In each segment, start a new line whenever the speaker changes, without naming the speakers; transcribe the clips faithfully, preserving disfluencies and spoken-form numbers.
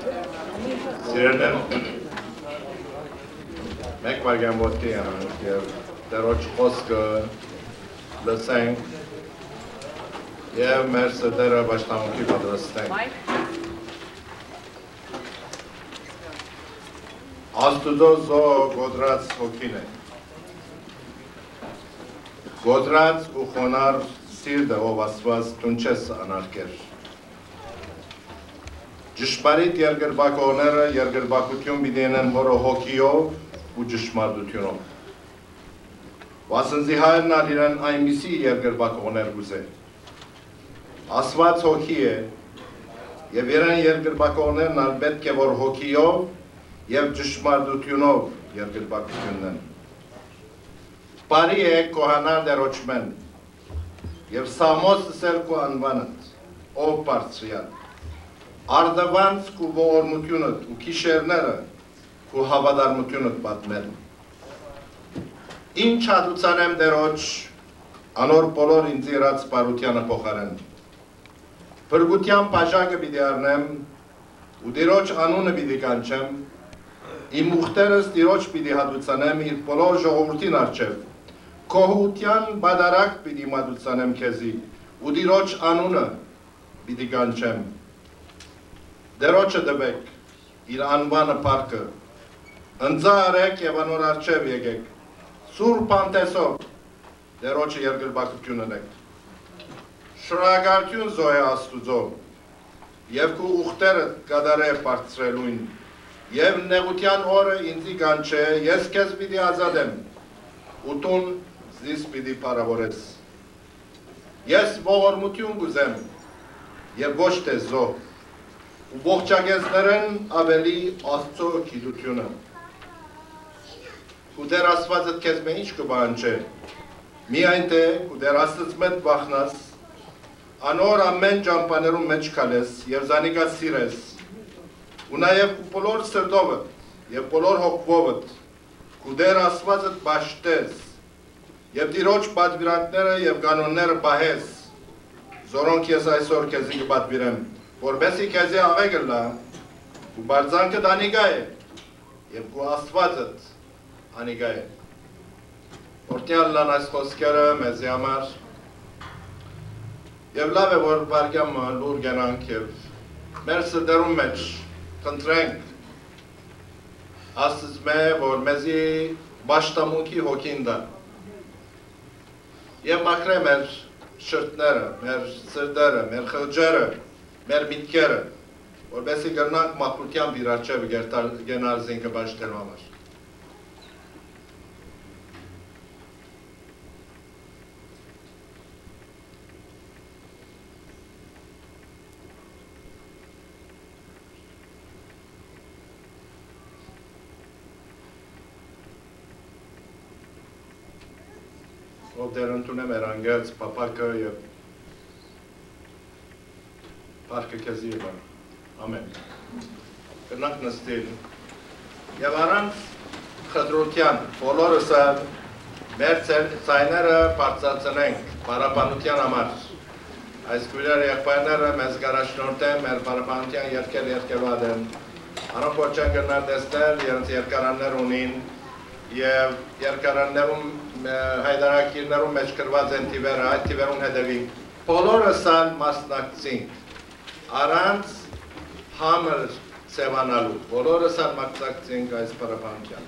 Սիրելիներ, մեկ վարգան ոտքի անանք և դերոջ խոսքը լսենք և մեր սրտերը պաշտամունքի պատրաստենք։ Աստուծո զո գոդրած հոգին է, գոդրած ու խոնար սիրտը ով Աստված տուն չես անարգեր։ Ճշմարիտ երկրպագողները երկրպագություն պիտի ունեն որը հոգիով ու ճշմարտությունով։ Վասնզի հայրն ալ իրեն այնպիսի երկրպագողներ գուզե։ Աստված հոգի է եւ իրեն երկրպագողներն ալ պետք է որ հոգիով եւ ճշմարտությունով երկրպագությունն են։ Բարի է քոհանալ դերոճմեն եւ Սամոսը սերկու անվանդ ով բարձրյալ Արդվանց կու ողորմությունըտ ու կիշերները կու հավադարմությունըտ պատմել։ Ինչ հատուցանեմ դերոջ անոր բոլոր ինձ իրաց բարությանը փոխարեն։ Փրկության բաժակը պիտի առնեմ ու դիրոջ անունը պիտի կանչեմ, իմ ուխտերս դիրոջ պիտի հատուցանեմ իր բոլոր ժողովրդին առջև, քոհության բադարակ պիտի մատուցանեմ քեզի ու դիրոջ անունը պիտի կանչեմ։ Դերոջը դվեք, իր անվանը պարկը, ընձա արեք և անոր արջև եկեք, սուր պանտեսով, դերոջը երկրպագություն ընեք։ Շրագարդյուն զոհ է աստուծո, և կու ուխտերը կադար է պարծրելույն, և նեղության օրը ինձի կանչե, ես կեզ պիտի ազադեմ, ուտուն զիս պիտի պարավորես։ Ես ողորմություն գուզեմ, և ոչ թե զոհ, ու ողջագեզներեն ավելի աստծո գիտությունը։ Ու դեր աստվածըտ կեզ մե ինչ կբան չէ, միայն թե ու դեր աստծծ մետ վախնաս, անոր ամեն ճամպաներում մեջ կալես և զանիկա սիրես, ու նաև ու բոլոր սրտովըտ և բոլոր հոգվովըտ, ու դեր աստվածըտ բաշտես, և դիրոջ պատվիրանքները և գանոնները պահես, զորոնք ես այսօր կեզի կպատվիրեմ, որբեսի կեզի աղեգր լա, ու բարձանքըտ անիգա է, և կու աստվածըտ անիգա է։ Որտյալ լան այս խոսքերը մեզի համար, և լավ է, որ վարգյամը լուր գենանք և մեր սրտերում մեջ կընտրենք աստծզ մե, որ մեզի բաշտամունքի հոգին դա, և մաքրե մեր շրտները, մեր սրտերը, մեր խղջերը, մեր միտքերը, որբեսի գրնանք մաքրությամբ իր արջև գենալ զինքը բաշտելու համար։ Ով դեր ընդունե մեր անգած պապակը և պարկը կեզի ևան, ամեն, կրնանք նստիլ, և առանց խդրության, բոլորս մեր ծայները պարծացնենք պարապանության համար, այս գույրեր եղբայրները մեզ գարաշնորդ են, մեր պարապանության երկել երկելուատ են, անոնք որ չեն գրնար տեսնել, երնց երկարաններ ունին, և երկարաններում հայդարակիրներում մեջ կրված են թիվերը, այդ թիվերուն հետևի, բոլորս ան մասնակցինք, առանց համր սևանալու, բոլորս ան մակցակցինք այս պարապանության։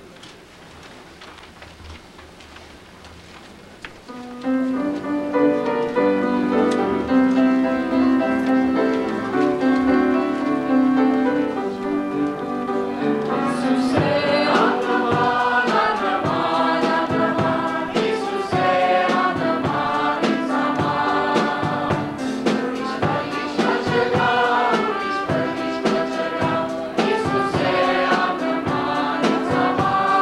Bye.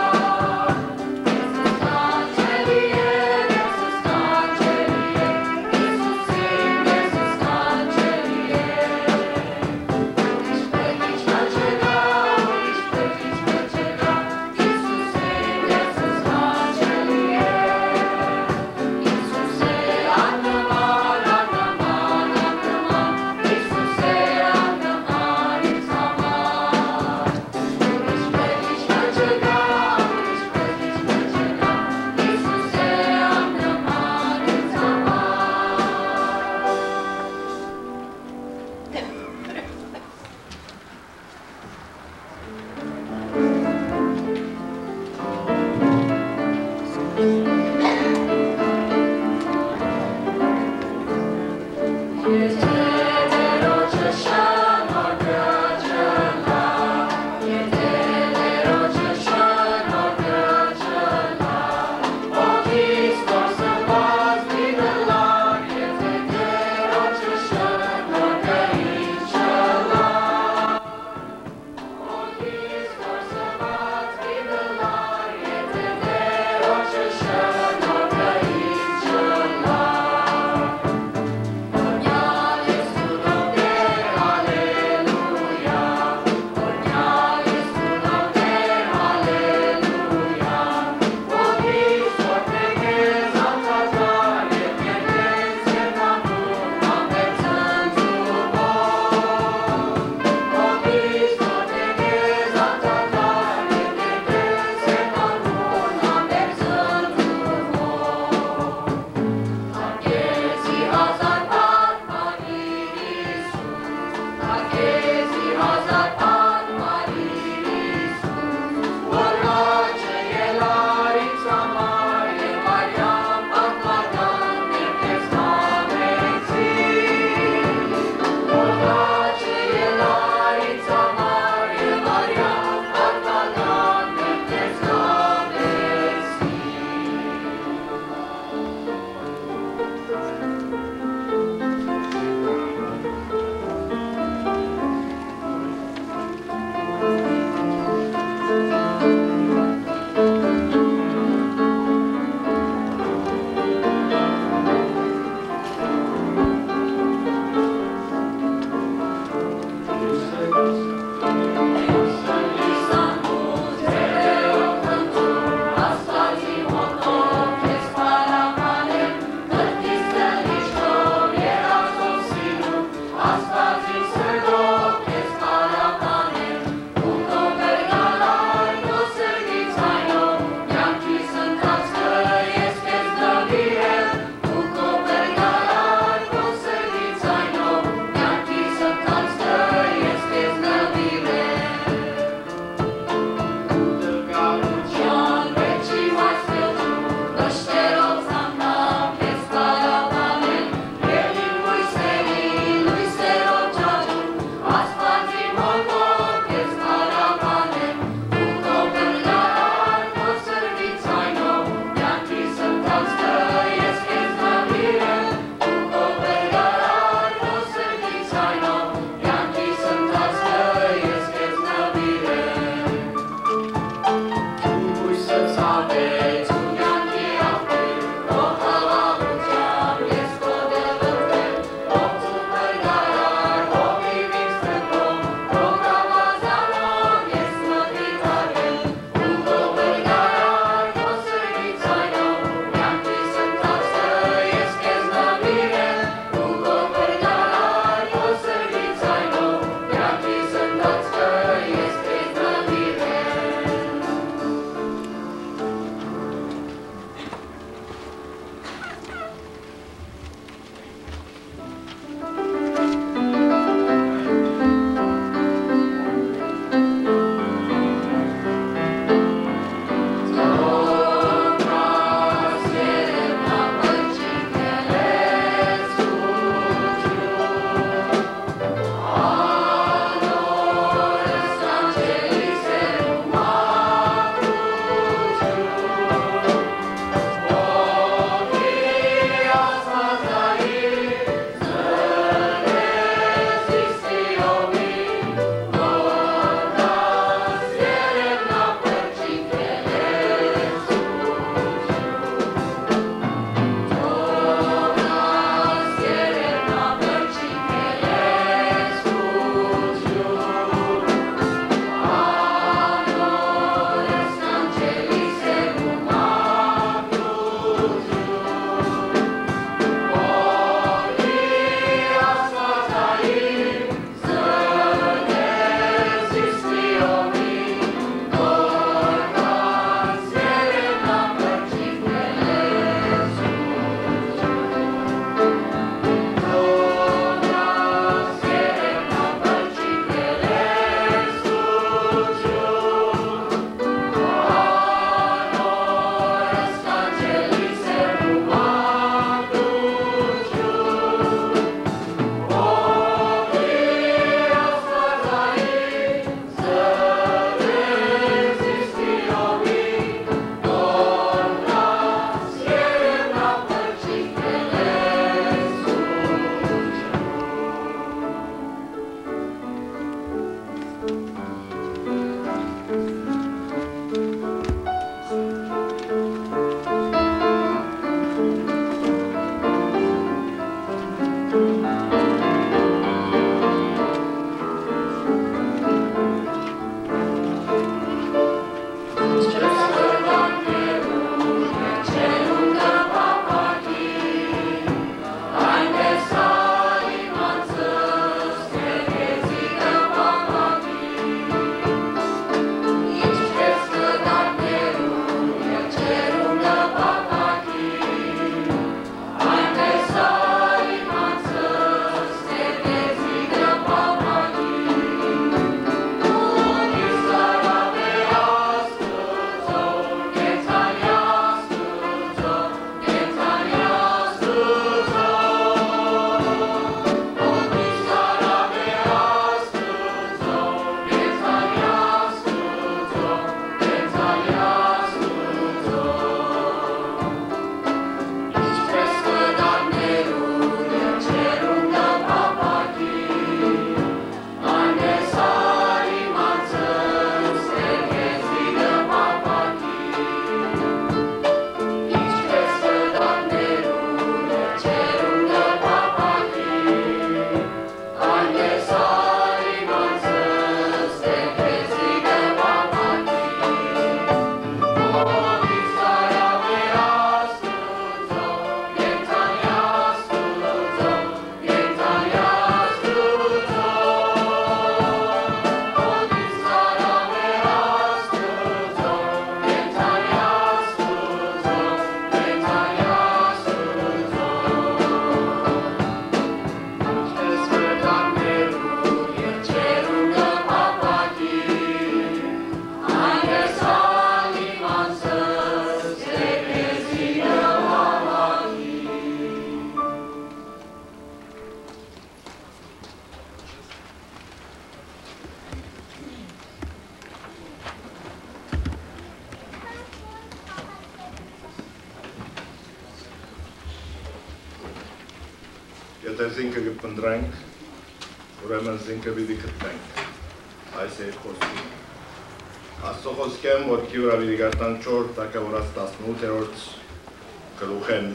եթե զինքը կպնդրանք, ուրեմն զինքը պիտի գտնենք, այս է խոսքը։ Աստծո խոսքեմ, որ Կիվրա պիտի գարտան չորս թագավորաց տասնութերորդ գլուխեն,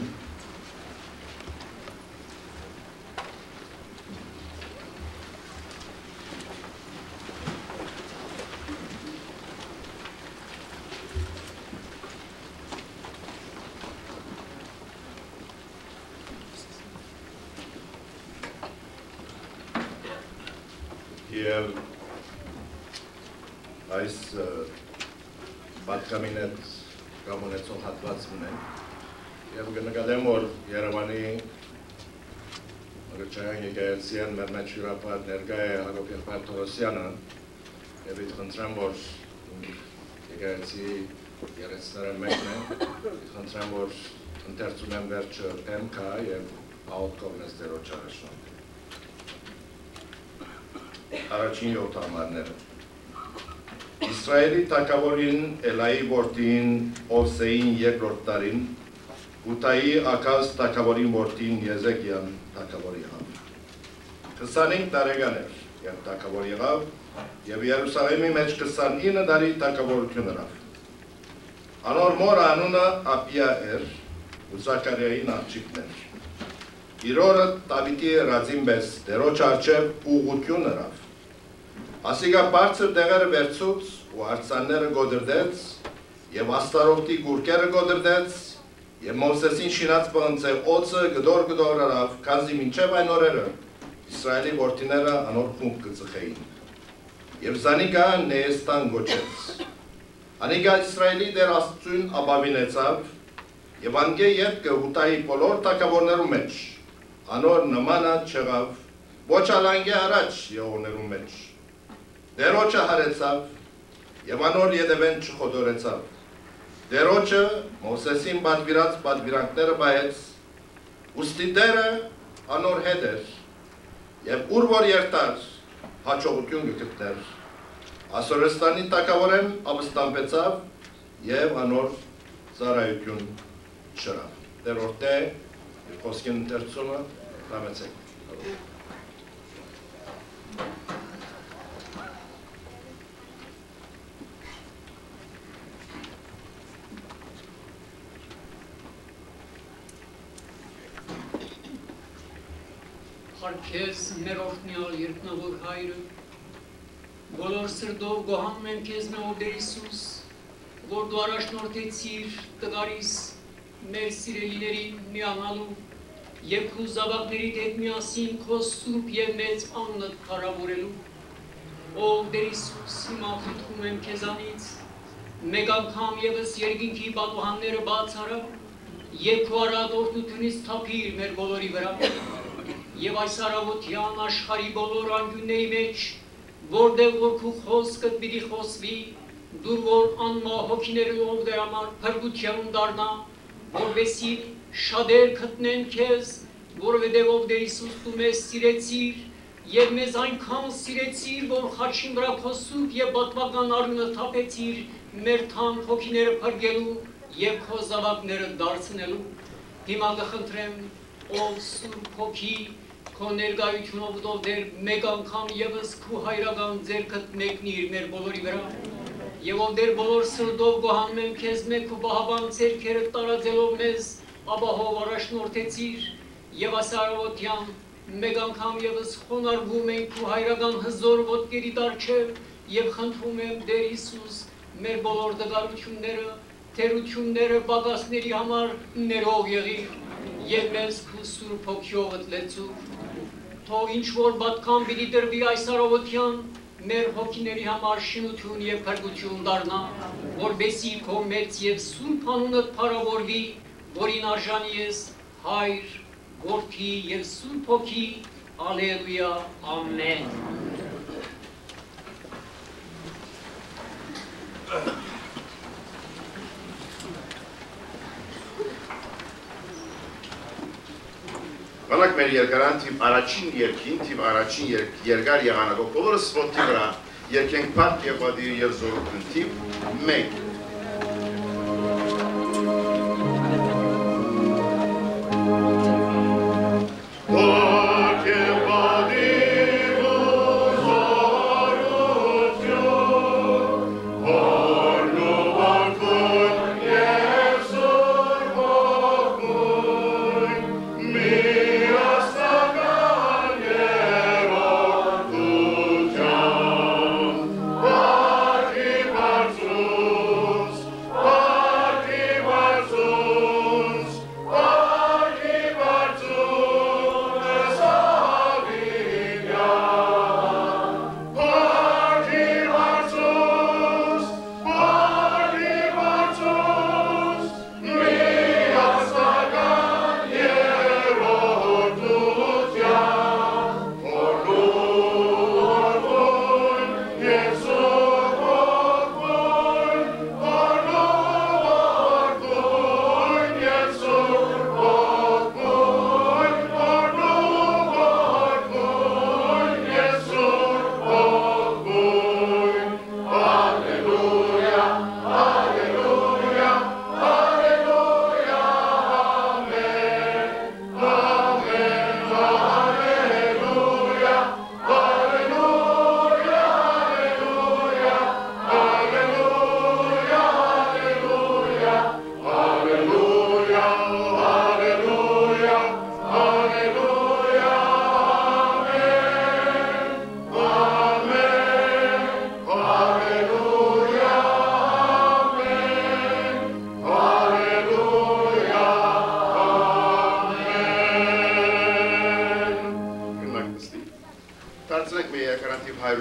եւ այս պատկամին հետ կամ ունեցող հատվածն է եւ կնկատեմ, որ Երևանի Մրճայան եկեղեցիան մեր մեջ յուրապատ ներկա է Հակոբ Եղբայր Թորոսյանը եւ իդ խնդրեմ, որ եկեղեցի երեցները մեկն է, իդ խնդրեմ, որ ընթերցունեմ վերջը պեմքա եւ աղոտ կողնես դերոջ արաշնոտ։ Առաջին յոթ ամառները Իսրայելի թագավորին Էլայի որդին Օվսեին երկրորդ տարին Ուտայի Աքազ թագավորին որդին Եզեկիան թագավոր եղավ։ քսանհինգ տարեկան էր, երբ թագավոր եղավ, եւ Երուսաղեմի մեջ քսանինը տարի թագավորություն ունավ։ Անոր մոր անունը Ապիա էր, ու Զաքարիային աղջիկն էր։ Իր օրը Դավիթի ռազիմբես դերոջ առջև ուղղություն հրավ։ Ասիկա բարձր դեղերը վերցուց ու արձանները գոդրդեց եւ աստարոկտի գուրկերը գոդրդեց եւ Մովսեսին շինած բանցե օծը գդոր գդոր հրավ, քանզի մինչեւ այն օրերը Իսրայելի որդիները անոր խումբ կծխեին։ Եվ Զանիկա Նեստան գոչեց։ Անիկա Իսրայելի դեր Աստծուն ապավինեցավ եւ անգե ետքը Ուտայի բոլոր թագավորներու մեջ անոր նմանը չեղավ, ոչ ալանգե առաջ եղողներու մեջ։ Դերոջը հարեցավ եւ անոր ետևեն չխոդորեցավ։ Դերոջը Մովսեսին պատվիրած պատվիրանքները բայեց, ուստի դերը անոր հետ էր եւ ուր որ երթար հաջողություն կգտներ։ Ասորեստանի թագավորեն ապստամբեցավ եւ անոր ծառայություն շրավ։ Դերորդ է խոսքին ընթերցումը Համեցեք։
Քեզ մեր օրհնյալ երկնավոր հայրը, բոլոր սրտով գոհանում եմ քեզ մեր Տեր Հիսուս, որ դու առաջնորդեցիր տղարիս մեր սիրելիներին միանալու եւ քո զավակների հետ միասին քո սուրբ եւ մեծ անունը փառավորելու։ Ով Տեր Հիսուս, հիմա խնդրում եմ քեզանից մեկ անգամ եւս երկինքի պատուհանները բաց արա եւ քո արադորությունից թափիր մեր բոլորի վրա։ Եվ այս առավոտյան աշխարհի բոլոր անկյունների մեջ, որտեղ որ քո խոսքը պիտի խոսվի, դու որ անմահ հոգիներով դեր համար փրկություն դառնա, որովհետեւ շատեր գտնեն քեզ, որովհետեւ ով Տեր Հիսուս դու մեզ սիրեցիր եւ մեզ այնքան սիրեցիր, որ խաչին վրա քո սուրբ եւ պատվական արյունը թափեցիր մեր թանկ հոգիները փրկելու եւ քո զավակները դարձնելու։ Հիմա կխնդրեմ, ով սուրբ հոգի քո ներկայությունով դու դեր մեկ անգամ եւս քո հայրական ձեռքդ մեկնիր մեր բոլորի վրա եւ ով դեր բոլոր սրտով գոհանում եմ քեզ մեկ քո բահաբան ձեռքերը տարածելով մեզ ապահով առաջնորդեցիր եւ ասարովտյան մեկ անգամ եւս խոնարհվում ենք քո հայրական հզոր ոտքերի դարձև եւ խնդրում եմ Տեր Հիսուս մեր բոլոր դժվարությունները թերությունները բագասների համար ներող եղիր եւ մեզ քո սուրբ հոգիով լեցու թող ինչ որ պատկան պիտի դրվի այս առավոտյան մեր հոգիների համար շինություն եւ փրկություն դառնա, որբեսի քո մեծ եւ սուրբ անունը փառավորվի, որին արժանի ես Հայր, Որդի եւ Սուրբ Հոգի, Ալելույա, ամեն։
Բանակ մեր երկարան թիվ առաջին երկին, թիվ առաջին երկար եղանակով, բոլորը սվոտի վրա, երկենք պատ և բադիր և զորություն, թիվ մեկ։ Oh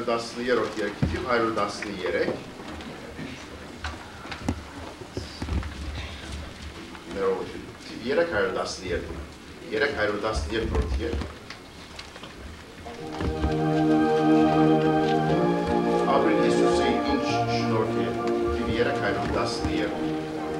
տասներորդ երգի թիվ հարյուր տասներեք ներողություն թիվ երեք հարյուր տասներերկու երեք հարյուր տասներորդ երգ Ապրիլ Հիսուսի ինչ շնորհք է թիվ երեք հարյուր տասներերկու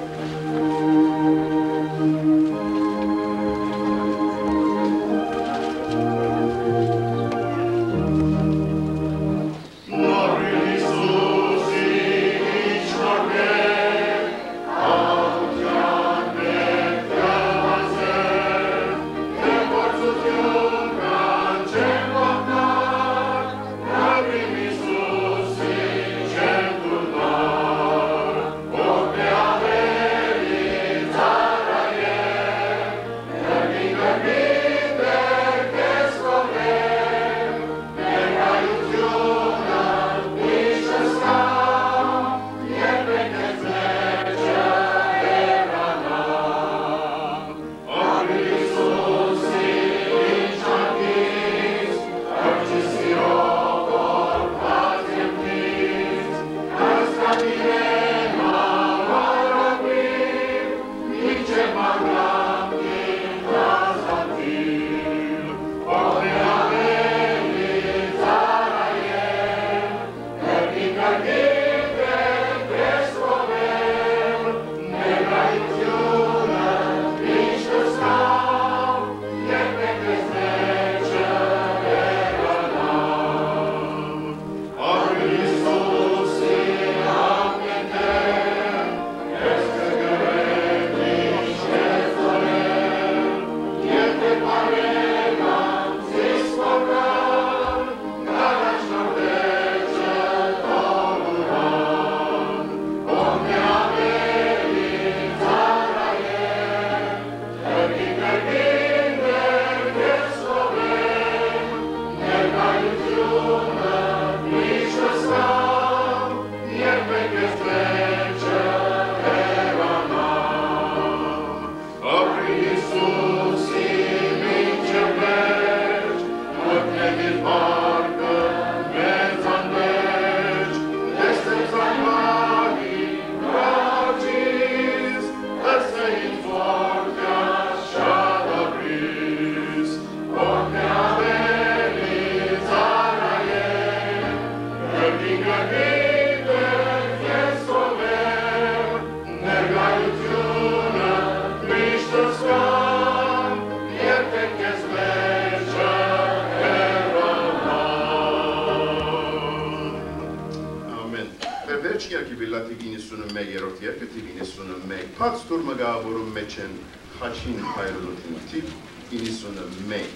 Փած տուր մգավորում մեջ են խաչին հայրուլոտին թիվ իննսունմեկ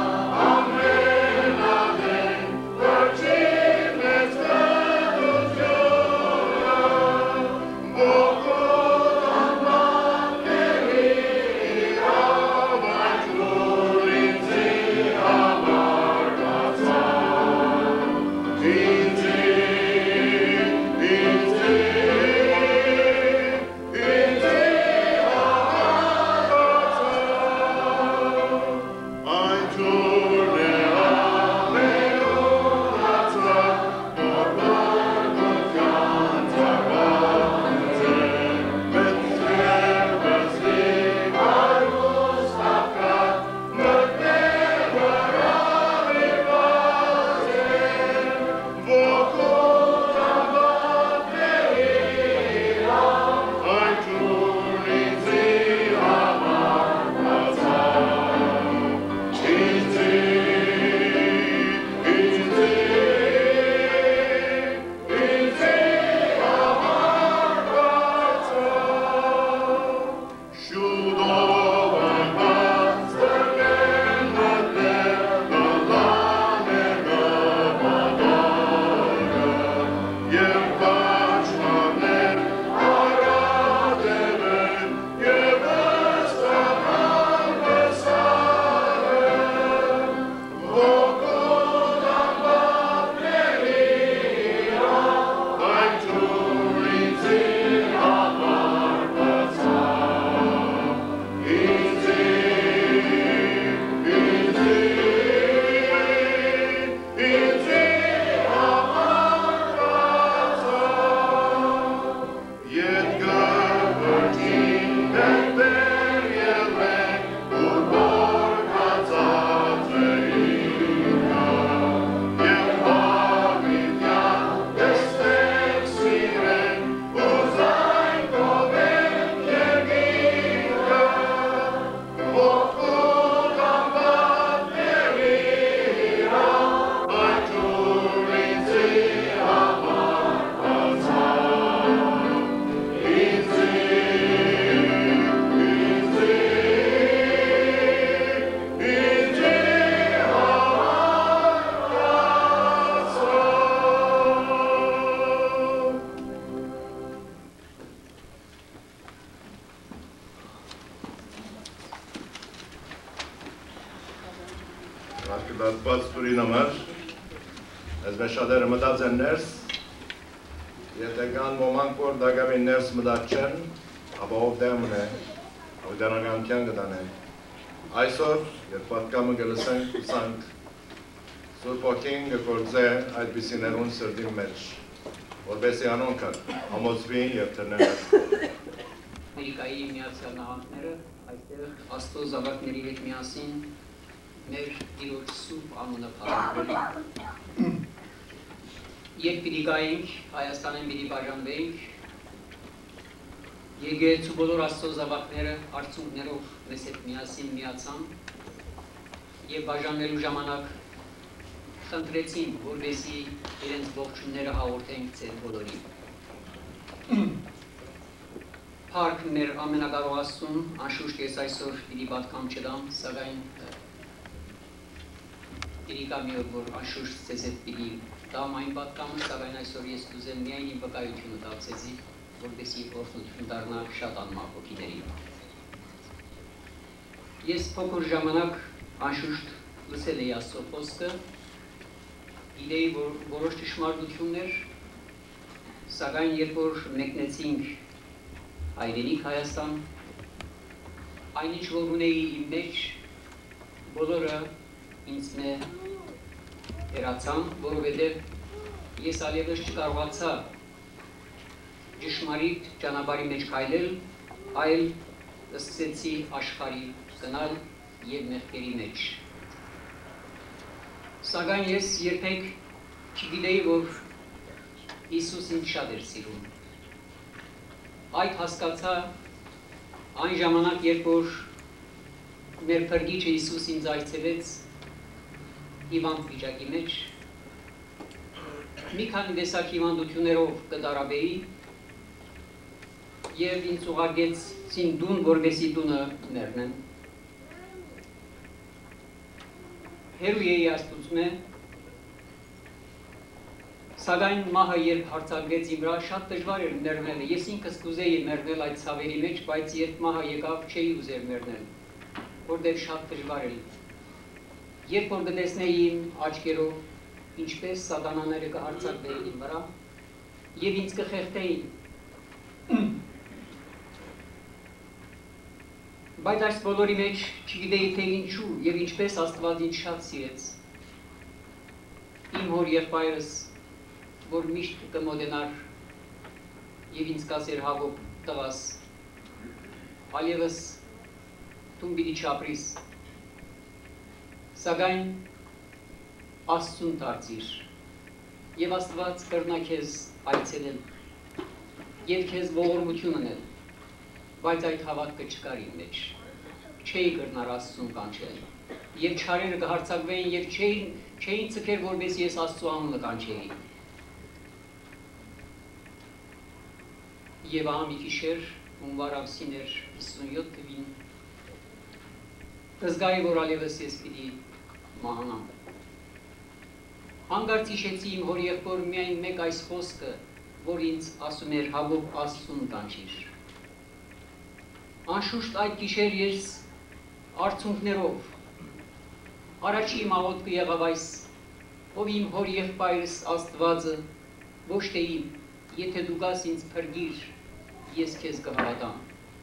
Let's go!
Արկդատված տուրին համար, ես մեր շատերը մտած են ներս, եթե կան ոմանք, որ դակավին ներս մտած չեն, ապա ով դեմն է, ով դրանականության կտան է։ Այսօր, երբ պատկամը գլսենք, ուսանք, Սուրբ Ոգին կգործե այդպիսիներուն սրտի մեջ, որպեսզի անոնքը համոզվի և թռնեն։
Ամերիկայի Միացյալ Նահանգները այստեղ Աստծո զավակների հետ միասին մեր Տիրոջ սուրբ անունը փառաբերել։ Երբ պիտի գայինք, Հայաստանին պիտի բաժանվեինք, եկեղեցու բոլոր Աստծո զավակները արցունքներով մեզ հետ միասին միացան և բաժանվելու ժամանակ խնդրեցին, որպեսզի իրենց ողջույնները հաղորդենք ձեր բոլորին։ Փառք մեր ամենակարող Աստծուն, անշուշտ ես այսօր պիտի պատկամ չդամ, սակայն պիտի կա մի օր, որ անշուշտ ձեզ հետ պիտի դամ այն պատկամը, սակայն այսօր ես կուզեմ միայն իմ վկայությունը տալ ձեզի, որպեսզի օրհնություն դառնա շատ անմահ հոգիների։ Ես փոքր ժամանակ անշուշտ լսել էի Աստծո խոսքը, գիտեի, որ որոշ ճշմարտություններ, սակայն երբ որ մեկնեցինք հայրենիք Հայաստան, այնինչ որ ունեի իմ մեջ, բոլորը ինձ մե հերացան, որովհետև ես այլևս չկարողացա ճշմարիտ ճանապարհի մեջ քայլել, այլ սկսեցի աշխարհի գնալ և մեղքերի մեջ։ Սակայն ես երբեք չգիտեի, որ Հիսուս ինձ շատ էր սիրում։ Այդ հասկացա այն ժամանակ, երբ որ մեր փրկիչը Հիսուս ինձ այցելեց հիվանդ վիճակի մեջ, մի քանի տեսակ հիվանդություններով կդարաբեի և ինձ ուղարկեցին տուն, որպեսզի տունը մեռնեմ։ Հեռու էի Աստծուց, սակայն մահը երբ հարձակվեց իմ վրա, շատ դժվար էր մեռնելը։ Ես ինքս կուզեի մեռնել այդ ցավերի մեջ, բայց երբ մահը եկավ, չէի ուզեր մեռնել, որտեղ շատ դժվար էր։ Երբ որ կտեսնեի իմ աչքերով, ինչպես սատանաները կհարձակվեին իմ վրա, և ինձ կխեղդեին։ Բայց այս բոլորի մեջ չգիտեի, թե ինչու և ինչպես Աստված ինձ շատ սիրեց։ Իմ հոր եղբայրս, որ միշտ կմոտենար և ինձ կասեր Հակոբ տղաս, այլևս տուն պիտի չապրիս, սակայն Աստծուն դարձիր և Աստված կրնա քեզ այցելել և քեզ ողորմություն անել, բայց այդ հավատքը չկար իմ մեջ, չէի կրնար Աստծուն կանչել և չարերը կհարձակվեին և չէին ձգեր, որպես ես Աստծու անունը կանչեի։ Եվ ահա մի գիշեր, հունվար ամսին էր հիսունյոթ թվին, կզգայի, որ այլևս ես պիտի մահանամ։ Հանկարծ հիշեցի իմ հոր եղբոր միայն մեկ այս խոսքը, որ ինձ ասում էր Հակոբ Աստծուն կանչիր։ Անշուշտ այդ գիշեր ես արցունքներով առաջի իմ աղոթքը եղավ այս, ով իմ հոր եղբայրս Աստվածը, ոչ թե իմ, եթե դու գաս ինձ փրկիր, ես քեզ կհավատամ։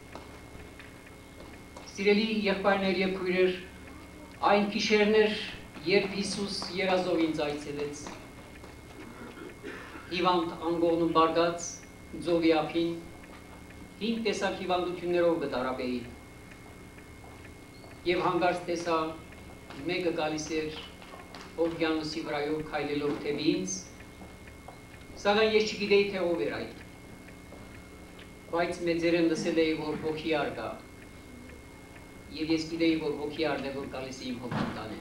Սիրելի եղբայրներ և քույրեր, այն գիշերներ, երբ Հիսուս երազով ինձ այցելեց, հիվանդ անգողնում բարգած ձողի ափին, հինգ տեսակ հիվանդություններով կտարաբեի և հանկարծ տեսա մեկը գալիս էր օվկիանոսի վրայով քայլելով թեպի ինձ, սակայն ես չգիտեի, թե ով էր այդ, բայց մեծերեն լսել էի, որ հոգիար կա և ես գիտեի, որ հոգիարն է, որ գալիս է իմ հոգին տանեն։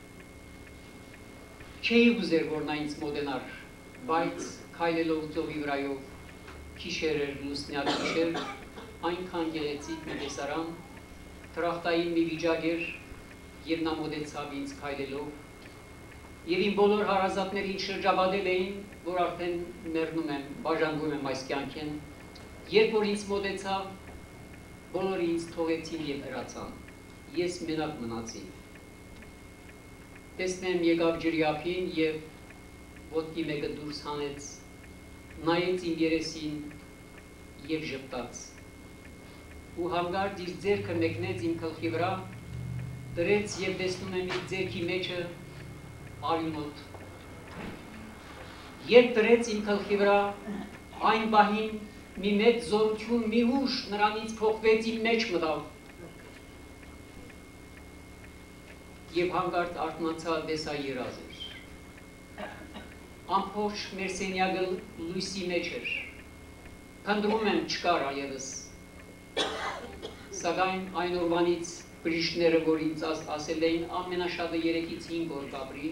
Չէի ուզեր, որ նա ինձ մոտենար, բայց քայլելով ծովի վրայով, գիշեր էր, լուսնյակ գիշեր, այնքան գեղեցիկ մի տեսարան, դրախտային մի վիճակ էր, և նա մոտեցավ ինձ քայլելով, և իմ բոլոր հարազատները ինձ շրջապատել էին, որ արդեն մեռնում եմ, բաժանվում եմ այս կյանքեն, երբ որ ինձ մոտեցավ, բոլորը ինձ թողեցին և հեռացան, ես մենակ մնացի։ տեսնեմ եկավ ջրյափին եւ ոտքի մեկը դուրս հանեց, նայեց իմ երեսին եւ ժպտաց։ Ու հանգարտ իր ձեռքը մեկնեց իմ գլխի վրա, դրեց եւ տեսնում եմ իր ձեռքի մեջը արյունոտ։ Երբ դրեց իմ գլխի վրա, այն բահին մի մեծ զորություն, մի ուժ նրանից փոխվեց իմ մեջ մտավ։ Եվ հանգարտ արթնացա տեսա երազ էր։ Ամփոփ մեր սենյակը լույսի մեջ էր։ Քանդում եմ չկար այևս։ Սակայն այն օրվանից բժիշկները, որ ինձ ասել էին ամենաշատը երեքից հինգ օր կապրի,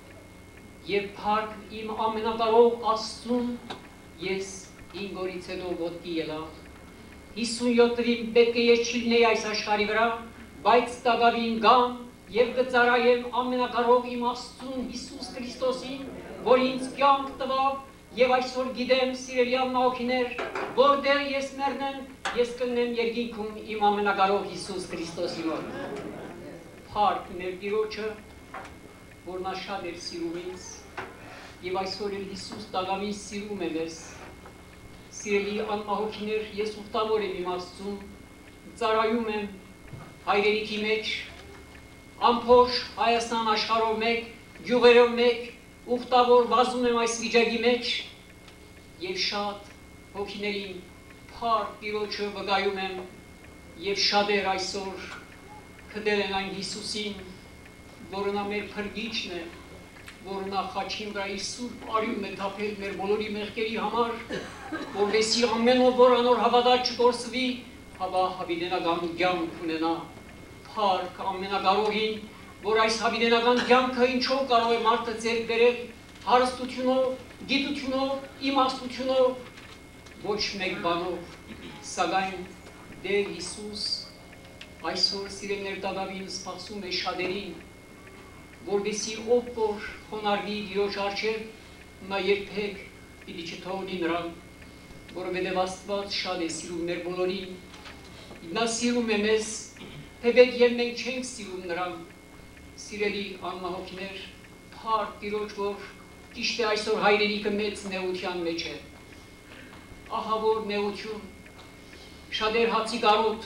եւ փառք իմ ամենակարող Աստծուն, ես հինգ օրից հետո ոտքի ելա։ հիսունյոթ թվին պետք է ես չլինեի այս աշխարհի վրա, բայց տագավին գամ եւ կծառայեմ ամենակարող իմ Աստծուն Հիսուս Քրիստոսին, որ ինձ կյանք տվավ, եւ այսօր գիտեմ, սիրելի ամնահոգիներ, որտեղ ես մեռնեմ, ես կլնեմ երկինքում իմ ամենակարող Հիսուս Քրիստոսի մոտ։ Փառք մեր Տիրոջը, որ նա շատ էր սիրում ինձ, եւ այսօր էլ Հիսուս տագավին սիրում է մեզ։ Սիրելի անմահոգիներ, ես ուխտավոր եմ իմ Աստծուն, ծառայում եմ հայրենիքի մեջ, ամփոփ Հայաստան աշխարհով մեկ, գյուղերով մեկ, ուխտավոր վազում եմ այս վիճակի մեջ եւ շատ հոգիներին փառք Տիրոջը վկայում եմ եւ շատեր այսօր քդել են այն Հիսուսին, որը նա մեր փրկիչն է, որը նա խաչին վրա իր սուրբ արյունն է թափել մեր բոլորի մեղքերի համար, որովհետեւ ամեն ով որ անոր հավատա չկորսվի, հավա հավիտենական կյանք ունենա։ Փառք ամենակարողին, որ այս հավիտենական կյանքը ինչով կարող է մարդը ձեռք բերել, հարստությունով, գիտությունով, իմաստությունով, ոչ մեկ բանով, սակայն Տեր Հիսուս այսօր սիրելիներ տագավին սպասում է շատերին, որովհետեւ ով որ խոնարհվի Տիրոջ առջև, նա երբեք պիտի չթողնի նրան, որովհետեւ Աստված շատ է սիրում մեր բոլորին, նա սիրում է մեզ, թեպետ եւ մենք չենք սիրում նրան։ Սիրելի անմահոգիներ, փառք Տիրոջ, որ ճիշտ է այսօր հայրենիքը մեծ նեղության մեջ է։ Ահա որ նեղություն, շատեր հացի կարոտ,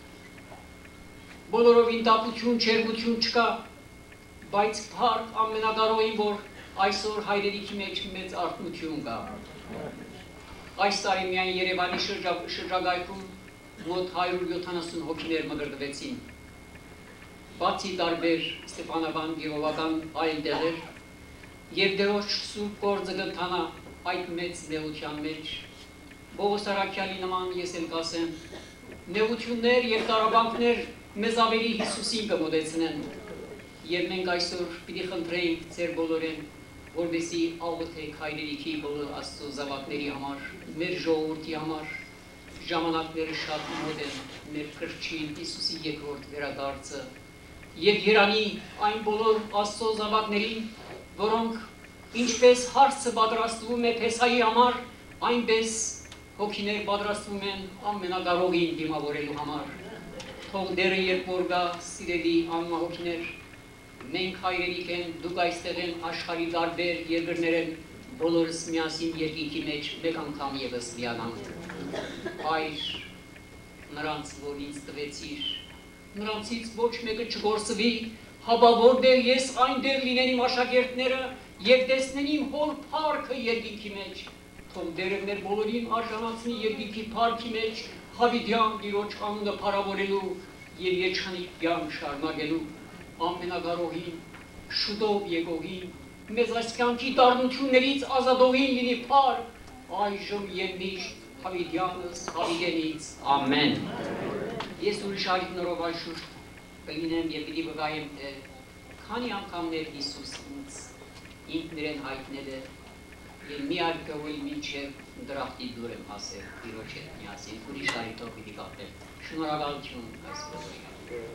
բոլորովին տապություն, չերգություն չկա, բայց փառք ամենակարողին, որ այսօր հայրենիքի մեջ մեծ արթնություն կա։ Այս տարի միայն Երևանի շրջագայքում մոտ հարյուր յոթանասուն հոգիներ մկրտվեցին։ Բացի տարբեր Ստեփանավան գյուղական այլ տեղեր, եւ Տերոջ սուրբ գործը կընթանա այդ մեծ նեղության մեջ։ Պողոս Արաքյալի նման ես էլ կասեմ, նեղություններ եւ տարաբանքներ մեզ ավելի Հիսուսին կմոտեցնեն, եւ մենք այսօր պիտի խնդրենք ձեր բոլորին, որովհետեւ աղոթեք հայրենիքի բոլոր Աստծո զավակների համար, մեր ժողովրդի համար, ժամանակները շատ մոտ են, մեր Քրիստոսի Հիսուսի երկրորդ վերադարձը, եւ Երանի այն բոլոր Աստծո զավակներին, որոնք ինչպես հարցը պատրաստվում է Փեսայի համար, այնպես հոգիներ պատրաստվում են ամենակարողին դիմավորելու համար։ Թող դերը երբ որ գա, սիրելի անմահոգիներ, մենք հայրենիք են, դուք այստեղ են, աշխարհի տարբեր երկրներ են, բոլորս միասին երկինքի մեջ մեկ անգամ եւս միանանք։ Այր նրանց, որ ինձ տվեցիր, նրանցից ոչ մեկը չգործվի, հապա որտեղ ես այնտեղ լինեն իմ աշակերտները եւ տեսնեն իմ հոր փառքը երկինքի մեջ, թող դերը մեր բոլորին արժանացնի երկինքի փառքի մեջ, հավիտյան Տիրոջ անունը փառավորելու եւ երջանիկ կյանք շարունակելու, ամենակարողին, շուտով եկողին, մեզ այս կյանքի դառնություններից ազատողին լինի փառք, այժմ եւ միշտ հավիտյանս հավիտենից, ամեն։ Ես ուրիշ այգնորով այշուր կլինեմ եւ պիտի վկայեմ, թե քանի անգամներ Հիսուս ինձ ինքներեն հայտնել է եւ մի արկոյի մինչեւ դրախտի դուր եմ հասել Տիրոջ հետ միասին, ուրիշ այգով պիտի կապել։ Շնորհակալություն այս բոլորին։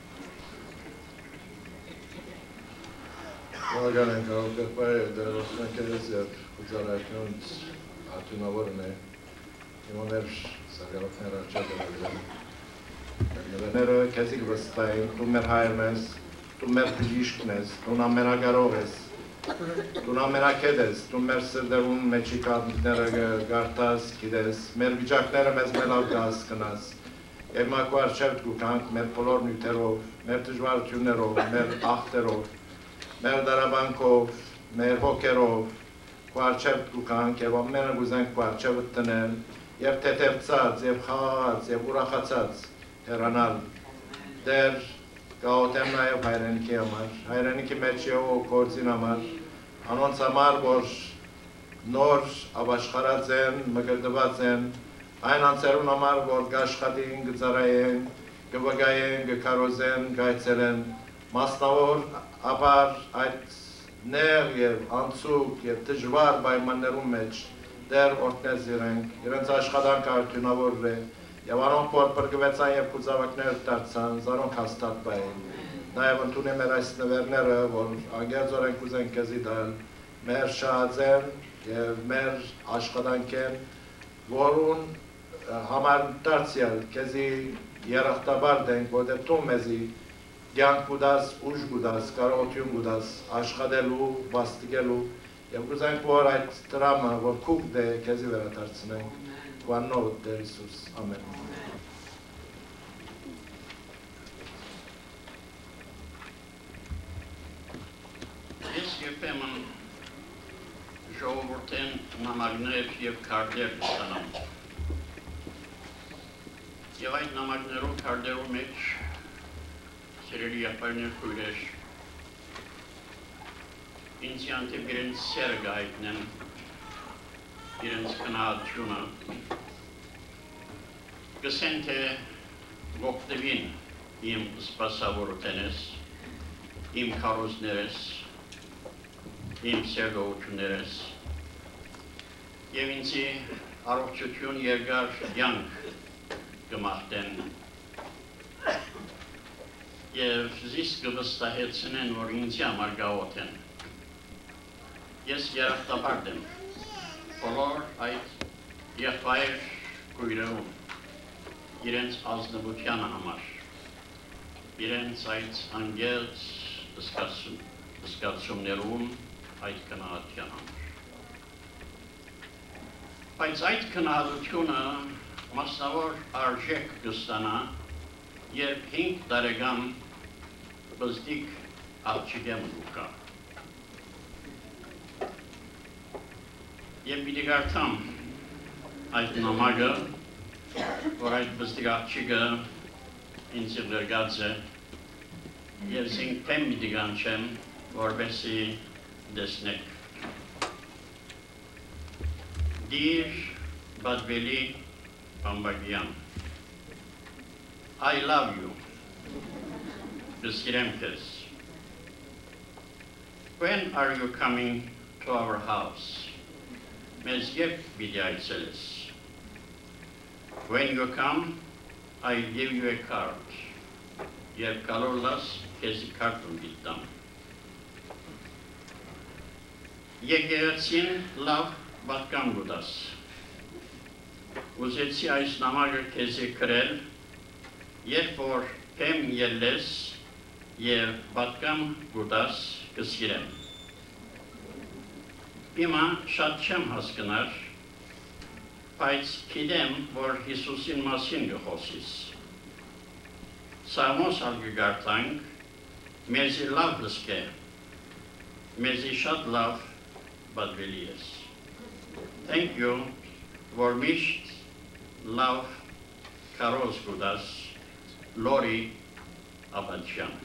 Շնորհակալ ենք Ալբերտը դերոսն կերեսիատ ուզարայությունց ատունավորն է իմոներ սարգարոքներ արջադարել Ները կեսիկ վստային ու մեր հայր մեզ դու մեր բժիշկն ես, դու ամենակարող ես, դու ամենակետ ես, դու մեր սրտերուն մեջի կապները գարտաս, գիտես, մեր վիճակները մեզ մելավ գաս կնաս, և մակու արջև դու կանք մեր բոլոր նյութերով, մեր դժվարություններով, մեր աղտերով, մեր դարաբանքով, մեր հոգերով, քո արջև դու կանք և ամենը գուզենք քո արջևը տնել, և թեթևծած, և խաղաղած, և ուրախացած հեռանալ, դեր գաղութեմ նաև հայրենիքի համար, հայրենիքի մեջ և գործին համար, անոնց համար, որ նոր ապաշխարած են, մգրդված են, այն անձերուն համար, որ գաշխատին, գծարայեն, գվգայեն, գկարոզեն, գայցելեն, մասնավոր ապար այդ նեղ և անցուկ և դժվար պայմաններում մեջ դեր օրհնես իրենք, իրենց աշխատանքը արդյունավոր է, և անոնք որ պրկվեցան և կուզավակներ դարձան, զանոնք հաստատ բային։ Նաև ընդունեմ մեր այս նվերները, որ անգերձորեն կուզենք կեզի դալ, մեր շահածեն և մեր աշխատանքեն, որուն համար դարձյալ կեզի երախտաբար դենք, որտեղ դու մեզի կյանք գուդաս, ուժ գուդաս, կարողություն գուդաս, աշխատելու, վաստիգելու, և կուզենք, որ այդ տրամը, որ քուք դե, կեզի վերադարձնենք, վաննով դեր Իսուս, ամեն։
Ես երբեմն ժողովուրդեն նամակներ և քարտեր ստանամ։ Եվ այդ նամակներով քարտերով մեջ սիրելի եղբայրներ քույրեր, ինձ յանտիվ իրենց սերը գայտնեն, իրենց կնահատությունը, գսեն թե ողտվին իմ սպասավորութենես, իմ քարոզներես, իմ սերգողություններես, և ինձի առողջություն երկար կյանք կմաղթեն, և զիսկ կվստահեցնեն, որ ինձի համար գաղութ են։ Ես երախտաբարդ եմ, բոլոր այդ եղբայր քույրերուն, իրենց ազնվությանը համար, իրենց այդ անգերց զգացումներուն, այդ կնահատության համար։ Բայց այդ կնահատությունը մասնավոր արժեք կստանա, երբ հինգ տարեկան բզդիկ աղջիկեմ լուկա։ Եվ պիտի գարտամ այդ նամակը, որ այդ բզդիկ աղջիկը ինձ լրգած է, և զինք թեմ պիտի գանչեմ, որպեսի դեսնեք։ Դիր Բադվելի Բամբագյան, I love you. When are you coming to our house? When you come, I'll give you a card. Yer kalorlas kezi kartun bittam. Եկեղեցին լավ պատկան գուտաս։ Ուզեցի այս նամակը քեզի գրել, երբ որ քեմ ելես և պատկան գուտաս կսիրեմ։ Հիմա շատ չեմ հասկնար, բայց գիտեմ, որ Հիսուսին մասին կխոսիս։ Սամոս ալ կգարտանք, մեզի լավ լսկե, մեզի շատ լավ բադվելի ես։ Thank you, որ միշտ լավ կարոզ գուտաս, Լորի Աբաջյան։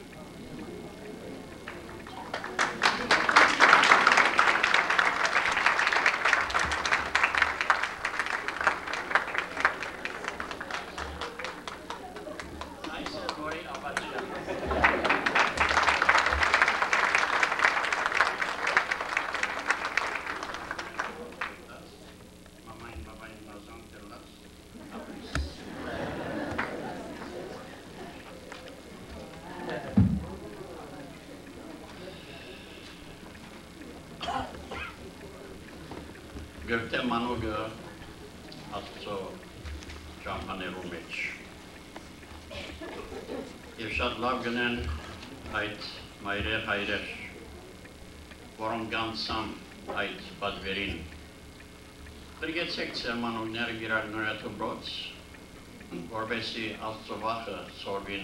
Գրտե մանոգը աստծո ճամփաներու մեջ։ Եվ շատ լավ գնեն այդ մայրեր, հայրեր, որոնք անցան այդ պատվերին, Գրգեցեք ծերմանուները գիրագները թմբրոց, որբեսի Աստծո վախը սորվին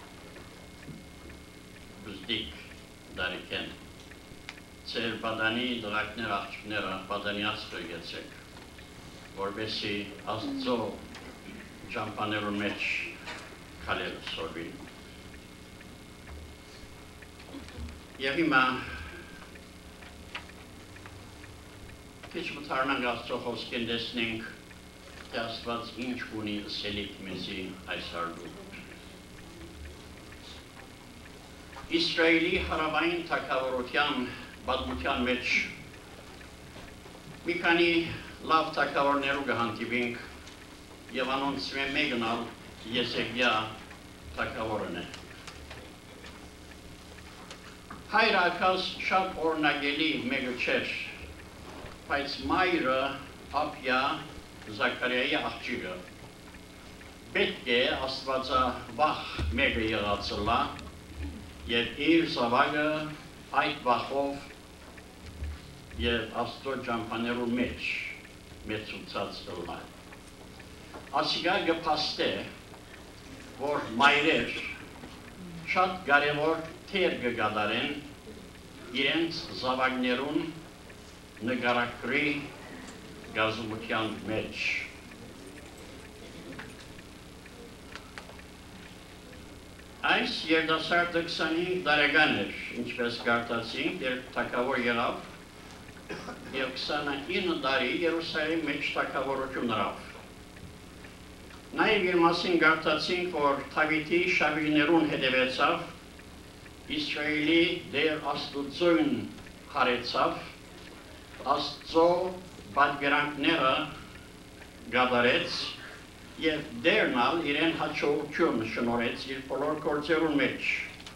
բզդիկ դարիքեն, ծեր բադանի դղակներ աղջիկները բադանյաց գրգեցեք, որբեսի Աստծո ճամպաներուն մեջ քալել սորվին։ Եվ հիմա քիչ մթարնանք Աստծո խոսքին տեսնենք, թե Աստված ինչ ունի ըսելիք մեզի այս հարգում։ Իսրայելի հարավային թագավորության պատմության մեջ մի քանի լավ թագավորներու կհանդիպենք եւ անոնց մեկն ալ Եսեգիա թագավորն է։ Հայրաքս շատ օրնագելի մեկը չէր, բայց մայրը ապյա Զաքարիայի աղջիկը պետք է աստվածավախ մեկը եղած լա եւ իր զավակը այդ վախով եւ Աստծո ճամփաներու մեջ մեծացած լա։ Ասիգա գպաստե որ մայրեր շատ կարևոր թեր կգադարեն իրենց զավակներուն նկարագրի գազումության մեջ։ Այս երդասարտը քսանհինգ տարեկան էր, ինչպես կարդացինք, երբ թագավոր եղավ եւ քսանինը տարի Երուսաղեմի մեջ թագավորություն ունեցավ։ Նաեւ իր մասին կարդացինք, որ Դավիթի շավիներուն հետևեցավ, Իսրայելի դեր Աստուծոյն հարեցավ, Աստծո պատգերանքները գադարեց եւ դերնալ իրեն հաջողություն շնորհեց իր բոլոր գործերուն մեջ։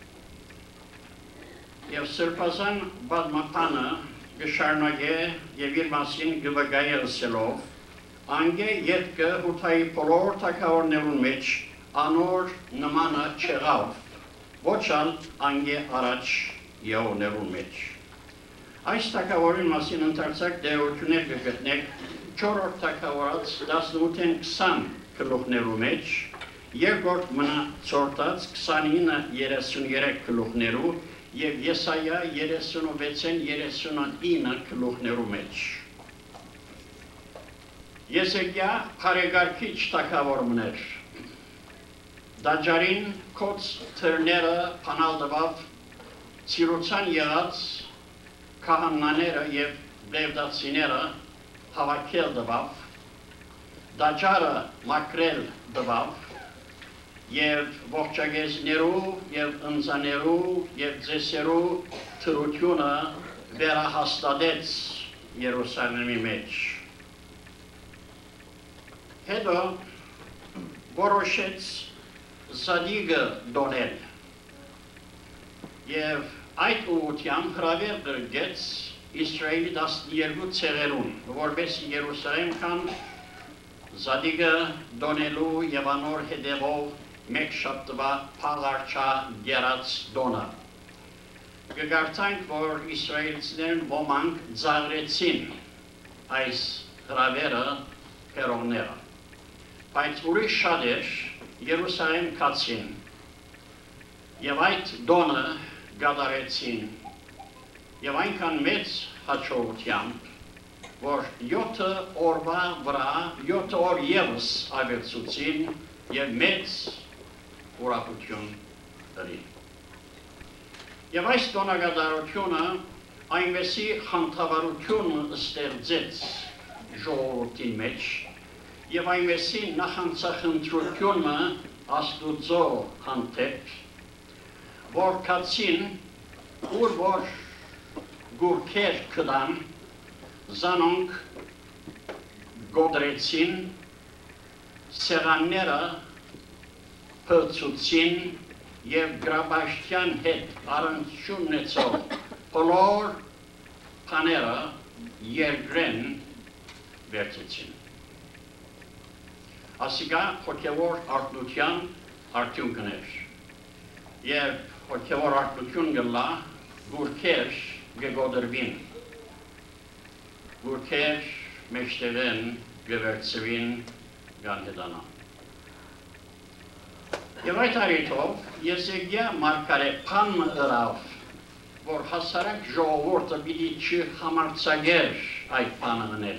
Եվ սրբազան պատմապանը գշարնագե եւ իր մասին գվգայ ըսելով, անգե ետքը ութայի բոլոր թագավորներուն մեջ անոր նմանը չեղավ, ոչ ալ անգե առաջ եղողներուն մեջ։ Այս թագավորին մասին ընդարձակ դերություններ կգտնեք չորրորդ թագավորած տասնութեն քսան գլուխներու մեջ, երկրորդ մնացորդած քսանինը երեսուներեք գլուխներու եւ Եսայա երեսունվեցեն երեսունինը գլուխներու մեջ։ Եսեգիա քարեգարքիչ թագավորներ։ Դաջարին կոց թրները փանալդվավ ծիրուցան եղած քահանաները եւ լևդացիները հավաքել դվավ, դաջարը մակրել դվավ եւ ողջագեզներու եւ ընձաներու եւ ձեսերու թրությունը վերահաստատեց Երուսաղեմի մեջ։ Հետո որոշեց Զադիգը դոնել եւ այդ ուղղությամբ հրավեր գրգեց Իսրայելի տասներկու ցեղերուն, որպես Երուսաղեմ կան Զադիգը դոնելու եւ անոր հետևով մեկ շաբթվա փաղարչա գերած դոնը։ Կգարտանք, որ իսրայելցիներն ոմանք ձաղրեցին այս հրավերը հերողները, բայց ուրիշ շատեր Երուսաղեմ կացին եւ այդ դոնը գադարեցին եւ այնքան մեծ հաջողությամբ, որ յոթ օրվա վրա յոթ օր եւս ավելցուցին եւ մեծ ուրախություն դրին։ Եվ այս տոնագադարությունը այնպեսի խանդավառություն ստեղծեց ժողովրդի մեջ եւ այնպեսի նախանցախնդրությունը Աստուծո հանդեպ, որ կացին, ուր որ գուրքեր կդան, զանոնք գոդրեցին, սեղանները փլցուցին եւ գրաբաշտյան հետ առնչություն ունեցող բոլոր բաները երկրեն վերցեցին։ Ասիկա հոգևոր արտության արդյունքն էր։ Երբ հոգևոր արտություն գլա, գուրքեր գգոդրվին, գուրքեր մեջտեղեն գվերցվին գանհետանան։ Եվ այդ արիթով Եզեգիա մարգարե պանմը ըրավ, որ հասարակ ժողովորդը պիտի չհամարձագեր այդ պանը ընել։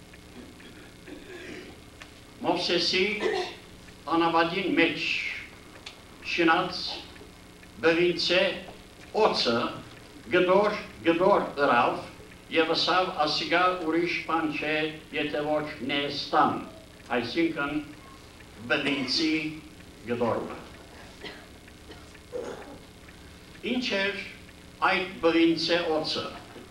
Մովսեսի անավադին մեջ շնած բղինցե օծը գդոր գդոր ըրավ և ասավ ասիգա ուրիշ պան չէ եթե ոչ նեստան, այսինքն բղինցի գդորը։ Ինչ էր այդ բղինցե օծը։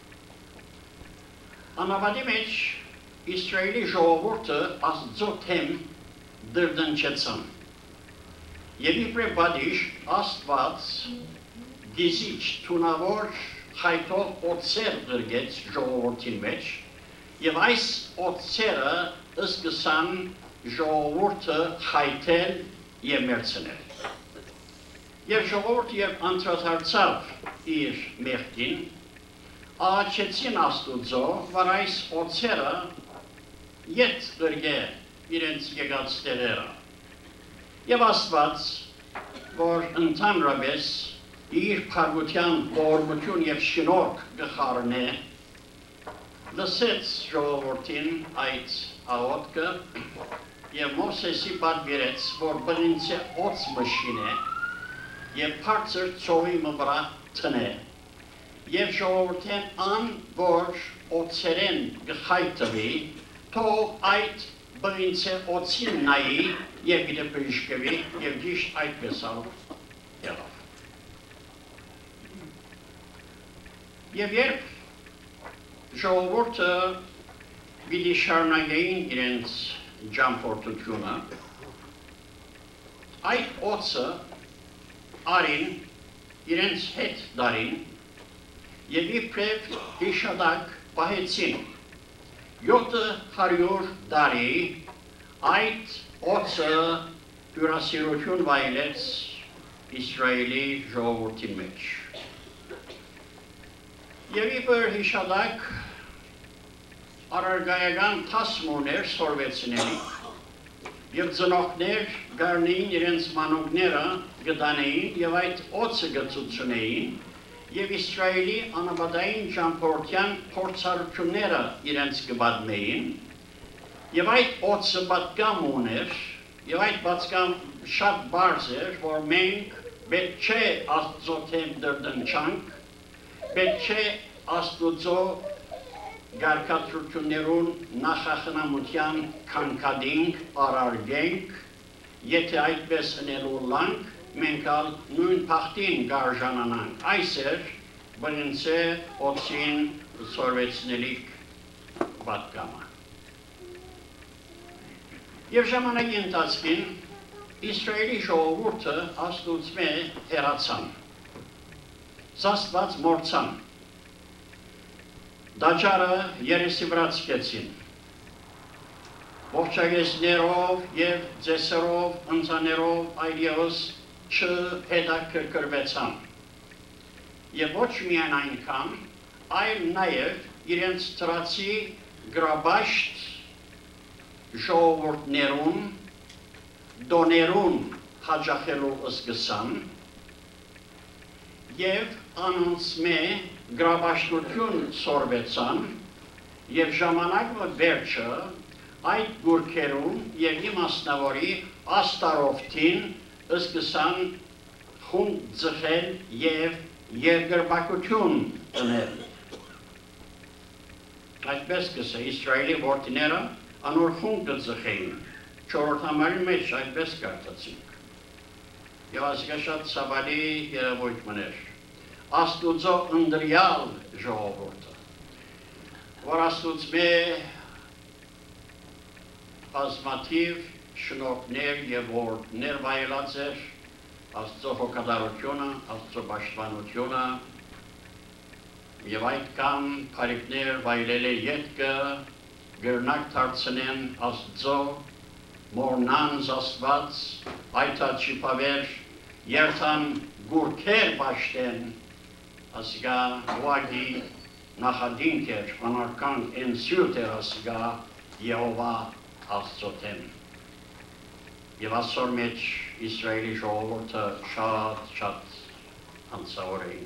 Անավադի մեջ Իսրայելի ժողովորդը Աստծո թեմ դրդնչեցան։ Եվ իբրև բադիշ Աստված գիզիչ թունավոր հայտով օծեր դրգեց ժողովորդին մեջ և այս օծերը սկսան ժողովորդը խայթել և մերցնել։ Եվ ժողովորդը երբ անդրադարձավ իր մեղքին, աղաչեցին Աստուծո, որ այս օծերը ետ դրգե իրենց եկած տեղերը։ Եվ Աստված, որ ընդհանրապես իր փառության ողորմություն և շնորհք գխառնե, լսեց ժողովրդին այդ աղոթքը և Մովսեսի պատվիրեց, որ բղինցե օծ մշինե և բարձր ծովի վրա տնե։ Եվ ժողովրդին ան, որ օծերեն գխայթվի, թող այդ բղինցե օծին նայի և գիտե բժշկվի և ճիշտ այդպես եղավ։ Եվ երբ ժողովորդը պիտի շարունակեին իրենց ճամփորդությունը, այդ օծը արին իրենց հետ դարին և իբրև հիշադակ պահեցին։ Յոթը հարյուր տարի այդ օծը հյուրասիրություն վայելեց Իսրայելի ժողովրդի մեջ։ Եվ իբր հիշադակ առարգայական թասմոներ սորվեցնելի և ծնողներ գարնեին իրենց մանուկները գտանեին և այդ օծը գծությունեին և Իսրայելի անաբադային ճամփորդյան փորձառությունները իրենց կպատմեին և այդ օծը պատգամ ուներ և այդ պատգամ շատ բարձ էր, որ մենք պետք չէ Աստծո թեմ դրդնչանք, պետք չէ Աստուծո գարկացություններուն նախախնամության քանքադինք, արարգենք, եթե այդպես ընելու լանք, մենք ալ նույն պախտին գարժանանանք։ Այս էր բղինցե օծին սորվեցնելիք պատգամը։ Եվ ժամանակի ընթացքին Իսրայելի ժողովուրդը Աստուծմե հեռացան, զաստված մորցան, դաջարը երեսի վրա ցկեցին, ողջագեսներով և ձեսերով, ընձաներով այլևս չհետաքրքրվեցան և ոչ միայն այնքան, այլ նաև իրենց տրացի գրաբաշտ ժողովուրդներուն, դոներուն հաջախելու սկսան և անոնցմե գրաբաշտություն սորվեցան և ժամանակը վերջը այդ գուրքերուն և իմաստնավորի աստարովթին սկսան խունդ ձխել և երկրպագություն տնել։ Այդպես կսե Իսրայելի որդիները անոր խունդ ձխեին, չորրորդ համարի մեջ այդպես կարդացինք։ Եվ ասիկա շատ սավալի երևույթ մներ։ Աստուծո ընդրյալ ժողովորդը, որ Աստուծմե բազմաթիվ շնորհներ և ողորմներ վայելած էր, Աստծո հոգատարությունը, Աստծո պաշտպանությունը և այդքան փառիքներ վայելել է ետքը գրնակ դարձնեն Աստծո մորնան զաստված, այդա չիպավեր երթան գուրքեր բաշտեն, ասգա ուագի նախադինք էր, անարքան ենսյութ էր ասգա Եհովա Աստծոթեն։ Եվ ասոր մեջ Իսրայելի ժողովուրդը շատ շատ անցավոր էին։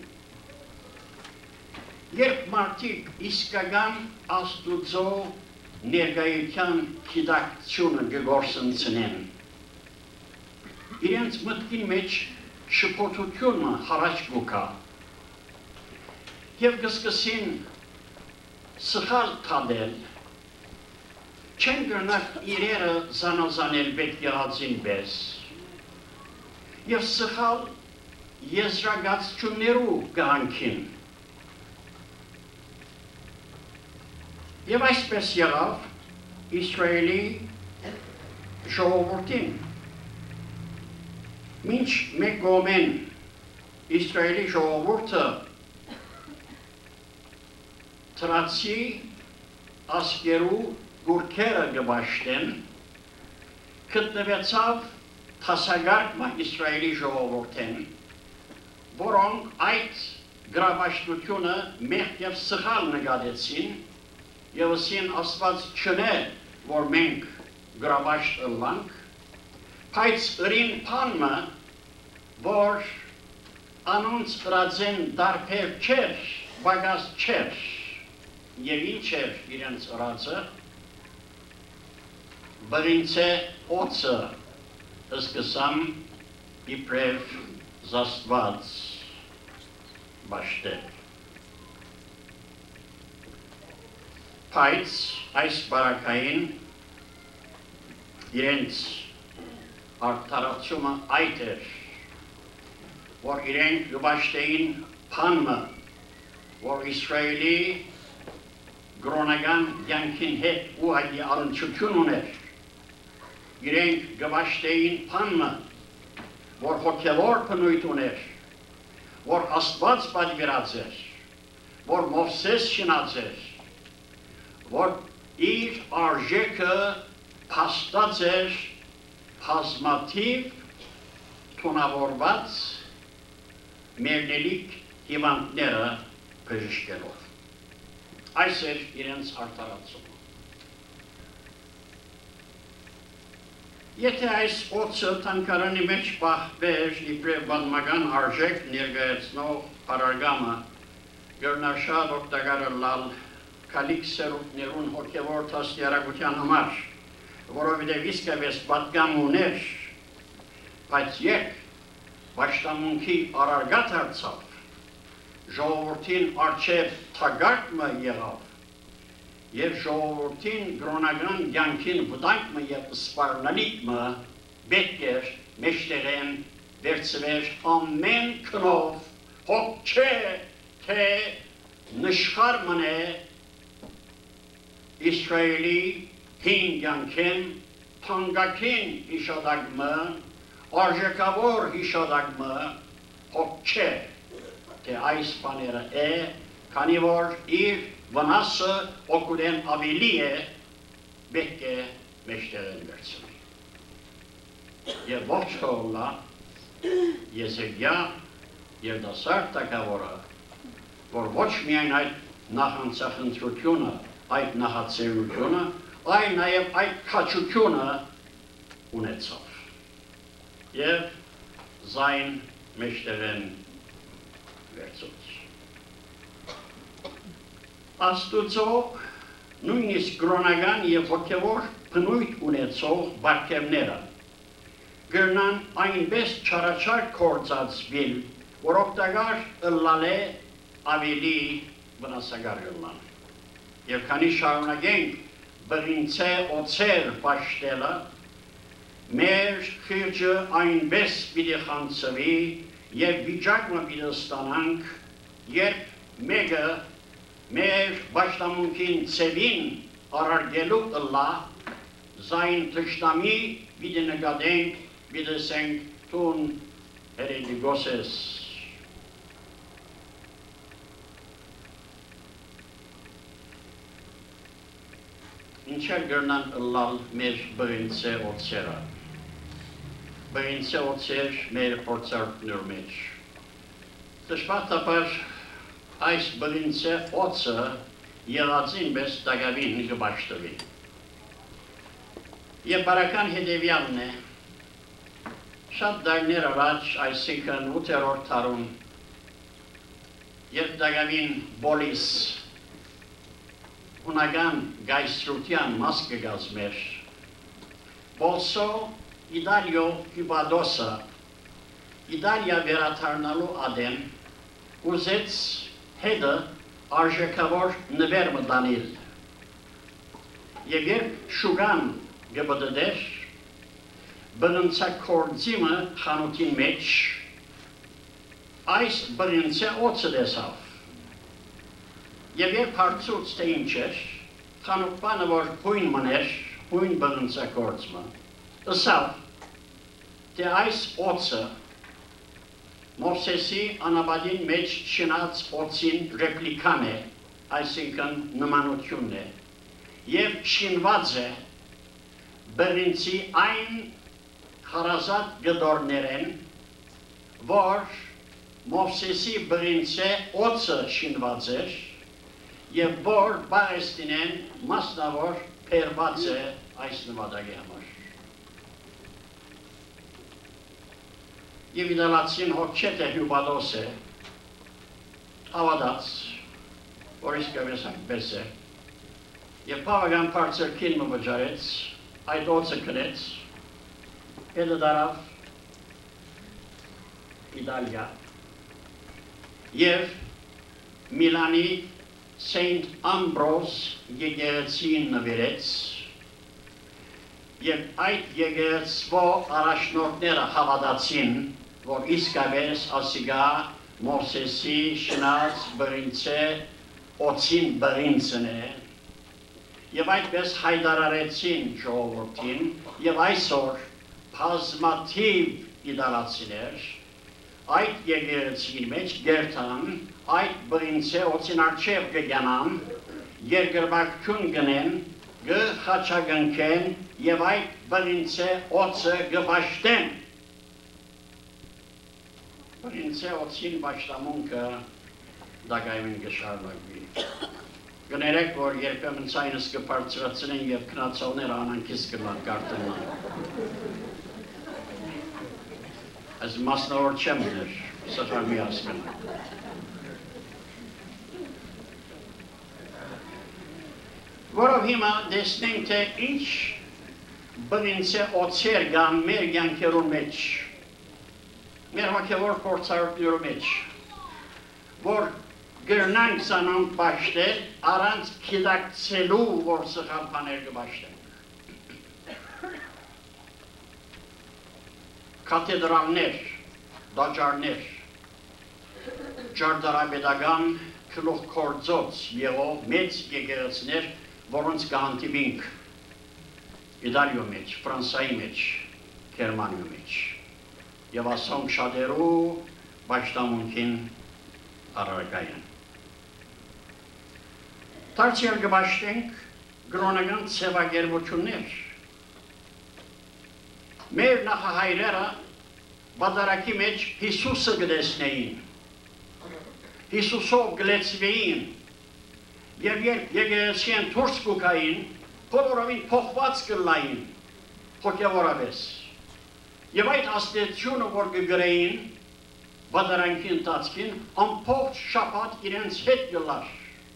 Երբ մարդիկ իսկական Աստուծո ներկայության գիտակցությունը կգործընծնեն, իրենց մտքին մեջ շփոթությունը հարաճ գուկա և կսկսին սխալ թադել, չեն գրնակ իրերը զանազանել պետք եղածին պես և սխալ եզրագացություններու կհանքին։ Եվ այսպես եղավ Իսրայելի ժողովուրդին։ Մինչ մեկ կողմեն Իսրայելի ժողովուրդը թրացի ասկերու գուրքերը գբաշտեն, գտնվեցավ թասագարկ Իսրայելի ժողովուրդեն, որոնք այդ գրաբաշտությունը մեղք և սխալ նկատեցին և ասին Աստված չնե, որ մենք գրաբաշտ ըլլանք, բայց ըրին պանմը, որ անոնց ըրածեն դարբեր չեր, բագազ չեր, և ինչ էր իրենց ըրածը, բրինցե օծը ըսկսամ իպրև զաստված բաշտել։ Բայց այս բարակային իրենց արդարացումը այդ էր, որ իրենք գբաշտեին պանմը, որ Իսրայելի գրոնական յանքին հետ ուղագի առնչություն ուներ, իրենք գբաշտեին պանմը, որ հոգևոր պնույթ ուներ, որ Աստված պատվիրած էր, որ Մովսես շինած էր, որ իր արժեքը փաստած էր բազմաթիվ թունավորված մերնելիք հիվանդները բժշկելով։ Այս էր իրենց արդարացումը։ Եթե այս օծը թանկարանի մեջ պահվեր իբրև բազմական արժեք ներկայացնող պարարգամը, գրնար շատ օգտակար ըլլալ քալիք սերունդներուն հոգևոր դաստիարակության համար, որովհետև իսկապես պատգամ ուներ, բայց երբ պաշտամունքի առարգա դարձավ, ժողովրդին առջև թագարկը եղավ, և ժողովրդին գրոնական կյանքին վտանգը և սպառնալիքը պետք էր մեջտեղեն վերցվեր ամեն քնով, հոգ չէ, թե նշխար մնե Իսրայելի հին կյանքին, թանկագին հիշադակը, արժեքավոր հիշադակը, հոգ չէ, թե այս բաները է, քանի որ իր վնասը օգուտեն ավելի է, պետք է մեջտեղեն վերցնի։ Եվ ողջ թողնա Եզեկիա երիտասարդ թագավորը, որ ոչ միայն այդ նախանցախնդրությունը, այդ նախաձեռնությունը, այլ նաև այդ քաջությունը ունեցավ։ Եվ զայն մեջտեղեն վերցուց։ Աստուծո նույնիսկ գրոնական և հոգևոր բնույթ ունեցող բարգևները գրնան այնպես չարաչար կործածվել, որ օգտակար ըլլալ է ավելի վնասակար ըլլան։ Եվ քանի շարունակենք բրինցե օծեր պաշտելը, մեր խիրջը այնպես պիտի խանձվի և վիճակը պիտի ստանանք, երբ մեկը մեր պաշտամունքին ծևին առարգելու ըլլա, զայն թշնամի պիտի նկատենք, պիտի ասենք տուն հերետիկոս ես։ Ինչեր գրնան ըլլալ մեր բրինցե օծերը։ բրինցե օծեր մեր փորձարկներ մեջ։ Դժբախտաբար այս բրինցե օծը եղածին մեզ դակավին կբաշխտվի։ Եվ բարական հետևյալն է, շատ դարներ առաջ, այսինքն ութերորդ դարում, երբ դակավին բոլիս հունական գայստրության մաս կգազմեր, Բոլսո Իտալիո Հյուբադոսը Իտալիա վերադառնալու ադեմ ուզեց հետը արժեքավոր նվեր մտանել և երբ շուգան գբդդեր բննցակորձիմը խանութին մեջ այս բրինցե օծը դեսավ և երբ հարցուց թե ինչ էր, խանութպանը որ հույն մներ, հույն բննցակորձմը, ըսավ, թե այս օծը Մովսեսի անաբադին մեջ շնած օծին ռեպլիկան է, այսինքն նմանությունն է, և շինված է բրինցի այն հարազատ գդորներեն, որ Մովսեսի բրինցե օծը շինված էր, և որ Պաղեստինեն մասնավոր փերված է այս նվադագի համար։ Եվ իտալացին հոգչետ է Հյուբադոս է, հավատաց, որ իսկապես այդպես է, և բավական բարձր քիլմը վճարեց, այդ օծը կրեց, հետը դարավ Իտալիա, և Միլանի Saint Ambrose եկեղեցին նվիրեց, և այդ եկեղեցվո առաջնորդները հավատացին, որ իսկապես ասիգա Մովսեսի շնած բրինցե օծին բրինցն է, և այդպես հայտարարեցին ժողովրդին, և այսօր բազմաթիվ իտալացիներ այդ եկեղեցի մեջ գերտան, այդ բրինցե օծին առջև կգանան, երկրպագություն գնեն, գխաչագնքեն և այդ բրինցե օծը գբաշտեն։ Բրինցե օծին բաշտամունքը դակայմին կշարունակվի։ Կներեք, որ երբեմն ցայնս կբարձրացնեն և քնացողները անանքիս կմակարտենան։ Այս մասնավոր չեմ դեր, սխալ մի հասկնակ։ Որով հիմա դեսնենք, թե ինչ բրինցե օծեր կան մեր կյանքերուն մեջ, մեր հոգևոր փորձառություններու մեջ, որ գրնանք սանանք բաշտել, առանց գիտակցելու, որ սխալ բաներ կբաշտենք։ Կաթեդրալներ, դաջարներ, ջարդարապետական գլուխգործոց եղող մեծ եկեղեցիներ, որոնց կհանդիպենք Իտալիո մեջ, Ֆրանսիայի մեջ, Գերմանիո մեջ, և ասոնք շատերու բաշտամունքին առարկային։ Դարձյալ կբաշտենք կրոնական ձևակերպություններ։ Մեր նախահայրերը բادرակի մեջ Հիսուսը կտեսնեին, Հիսուսով կլեցվեին, և երբ եկեղեցին դուրս կգային, բոլորովին փոխված կլային, հոգևորապես, և այդ աստեցությունը, որ կգրեին բادرանքի ընթացքին, ամբողջ շաբաթ իրենց հետ կլար,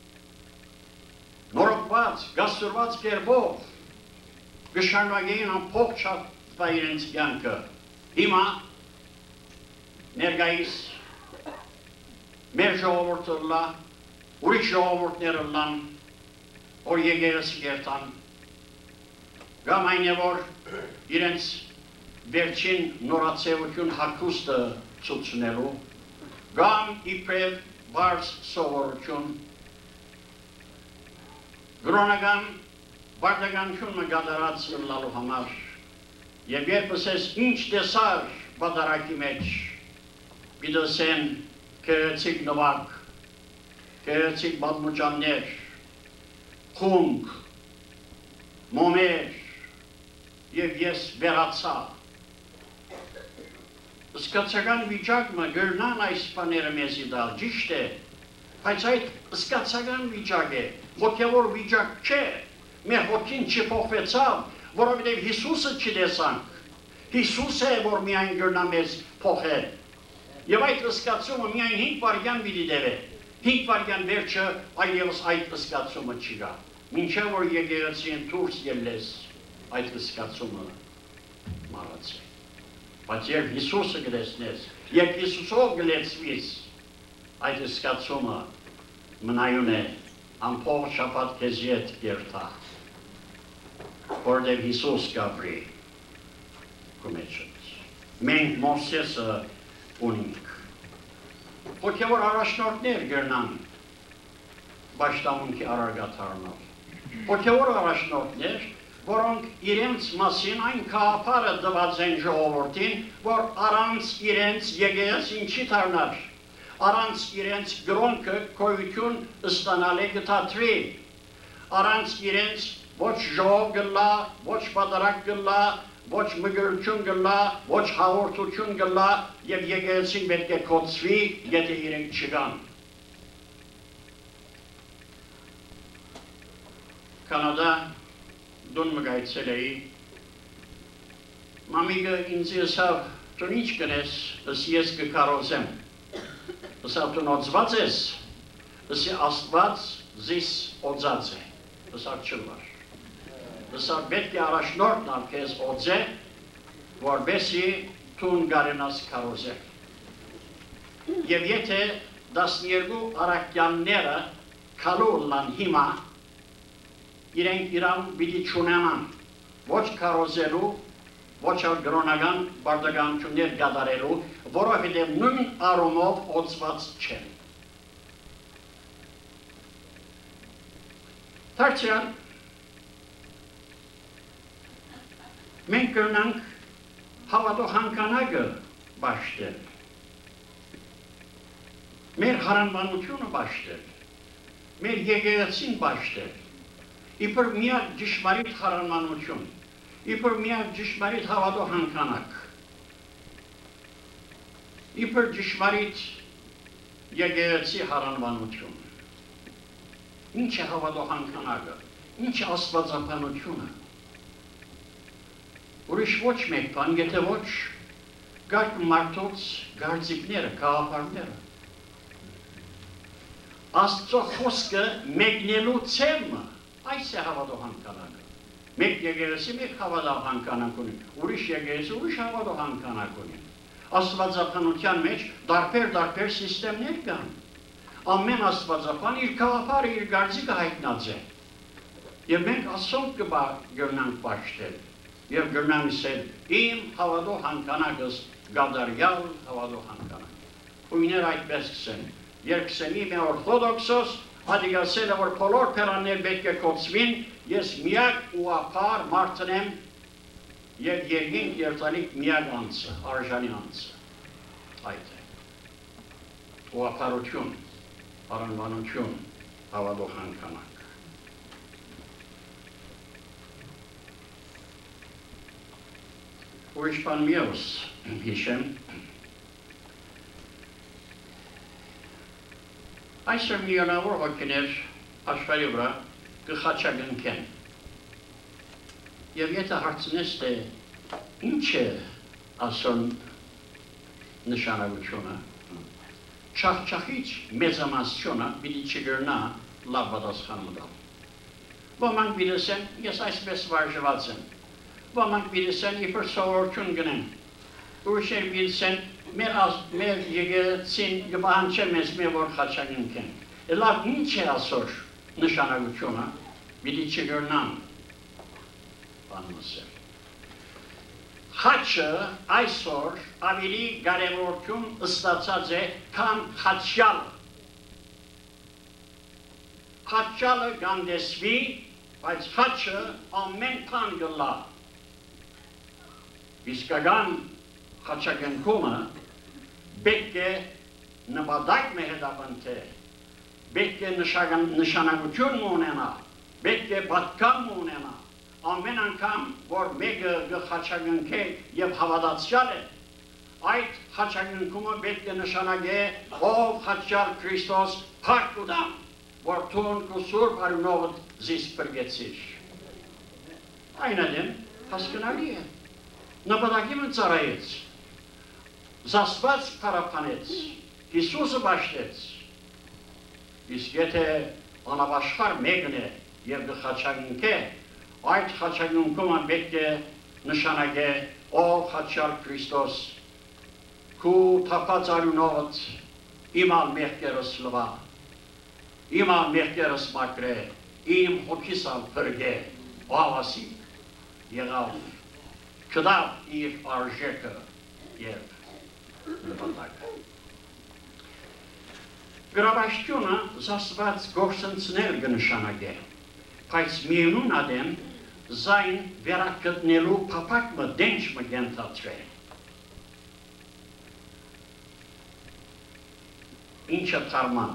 նորոգված, գասուրված կերպով կշարունակեին ամբողջ շաբաթ իրենց կյանքը։ Հիմա ներկայիս մեր ժողովուրդը լա, ուրիշ ժողովուրդները լան, որ եկեղեցի կերտան, կամ այն է, որ իրենց վերջին նորացեություն հագուստը ցուցնելու, կամ իբրև բարձ սովորություն, կրոնական բարդականությունը կատարած լալու համար, և երբ ասես ինչ տեսար բادرակի մեջ, գիտեսեն գեղեցիկ նվակ, գեղեցիկ պատմուջաններ, խունկ, մոմեր, և ես վերացա, զգացական վիճակը գրնան այս բաները մեզի դալ, ճիշտ է, բայց այդ զգացական վիճակ է, հոգևոր վիճակ չէ, մեր հոգին չփոխվեցավ, որովհետև Հիսուսը չտեսանք, Հիսուս է, որ միայն գրնա մեզ փոխել, եւ այդ զգացումը միայն հինգ վայրկյան պիտի տևե, հինգ վայրկյան վերջը այլևս այդ զգացումը չկա, մինչև որ եկեղեցին դուրս ելնես այդ զգացումը մահացե, բայց երբ Հիսուսը գտեսնես, երբ Հիսուսով գլեցվես, այդ զգացումը մնայուն է, ամբողջ շաբաթ քեզ հետ երթա, որտեղ Հիսուս գաբրի կոմեջից, մենք Մովսեսը ունենք, հոգևոր առաջնորդներ գրնան պաշտամունքի արարգաթարնով, հոգևոր առաջնորդներ, որոնք իրենց մասին այն գաղափարը տված են ժողովրդին, որ առանց իրենց եկեղեցին չի դառնար, առանց իրենց գրոնքը գոյություն ստանալը կդադարի, առանց իրենց ոչ ժողով գլա, ոչ պատարակ գլա, ոչ մգրություն գլա, ոչ հաղորդություն գլա և եկեղեցին պետք է կոծվի, եթե իրենք չգան։ Կանադա դուն մգայցել էի, մամիկը ինձ եսավ, դուն ինչ կնես, ըս ես կկարոզեմ, ըսավ դուն օծված ես, ըսի աստված զիս օծած է, ըսավ չլվար։ Ըսավ պետք է առաջնորդն ալ քեզ օծե, որպեսզի տուն գարենաս քարոզել։ Եվ եթե տասներկու առաքյանները քալու լան հիմա, իրենք իրավունք պիտի չունենան, ոչ քարոզելու, ոչ ալ գրոնական բարդականություններ կատարելու, որովհետև նույն առումով օծված չեն։ Դարձյալ մենք կրնանք հավատո հանքանակը բաշտել, մեր հարանվանությունը բաշտել, մեր եկեղեցին բաշտել, իբր միակ ճշմարիտ հարանվանություն, իբր միակ ճշմարիտ հավատո հանքանակ, իբր ճշմարիտ եկեղեցի հարանվանություն, ինչ է հավատո հանքանակը, ինչ է աստվածաբանությունը, ուրիշ ոչ մեկ բան, եթե ոչ գարկ մարդոց գարձիկները, գաղափարները։ Աստծո խոսքը մեկնելու ցեմը, այս է հավատո հանքանակը։ Մեկ եկեղեցի մեկ հավատո հանքանակ ունի, ուրիշ եկեղեցի ուրիշ հավատո հանքանակ ունի։ Աստվածաբանության մեջ դարբեր-դարբեր սիստեմներ կան։ Ամեն աստվածաբան իր գաղափարը, իր գարձիկը հայտնած է։ Եվ մենք ասոնք կգրնանք պաշտել։ Եվ գրնան իսել, իմ հավատո հանքանակս գադարյալ հավատո հանքանակ։ Հույներ այդպես կսեն, երբ կսեն իմ է օրթոդոքսոս, հատիգասել է, որ բոլոր պերաններ պետք է կոծվին, ես միակ ու ապար մարդն եմ և երկինք երտալիք միակ անցը, արժանի անցը, այդ է։ Ու ապարություն, առանվանություն, հավատո հանքանակ։ Ուրիշ բան միևս հիշեմ, այսօր միլիոնավոր հոգիներ աշխարհի վրա կխաչագնքեն։ Եվ եթե հարցնես թե ինչ է ասոն նշանակությունը, չախչախիչ մեծամասնությունը պիտի չգրնա լավ պատասխան մտալ։ Ոմանք պիտի ես այսպես վարժված եմ, ոմանք պիտի իբր սովորություն գնեն, ուրիշեր պիտի մեր եկեղեցին կպահանջեն մեզ մեր որ խաչագնքեն։ Լավ ինչ է ասոր նշանակությունը, պիտի չգրնան բան ասել։ Խաչը այսօր ավելի կարևորություն ստացած է, քան խաչյալը։ Խաչյալը գանդեսվի, բայց խաչը ամեն բան գլա։ Իսկական խաչագնքումը պետք է նպատակ մեր հետապնդե, պետք է նշանակություն ունենա, պետք է պատկան ունենա, ամեն անգամ, որ մեկը խաչագնք է և հավատացյալ է, այդ խաչակնկումը պետք է նշանակե ով խաչյալ Քրիստոս փառքուդամ, որ թուն կու սուրբ արյունովդ զիս պրգեցիր։ Այն ադեմ հասկնալի է, նպատակի մն ծարայեց, զասված պարապանեց, Հիսուսը բաշտեց, իսկ եթե անավաշխար մեկն է և գխաչակնք է, այդ խաչակնկումը պետք է նշանակե ով խաչյալ Քրիստոս քու թափած արյունովդ իմ ալ մեղքերս լվա, իմ ալ մեղքերս մակրե, իմ հոգիս ալ պրգե, աղասիկ եղավ, կդավ իր արժեքը և նպատակը։ Գրավաշտյունը զասված գործընծնել կնշանակե, բայց միևնույն ադեմ զայն վերակգտնելու փափակը դենչ մը գենթացրե։ Ինչը թարման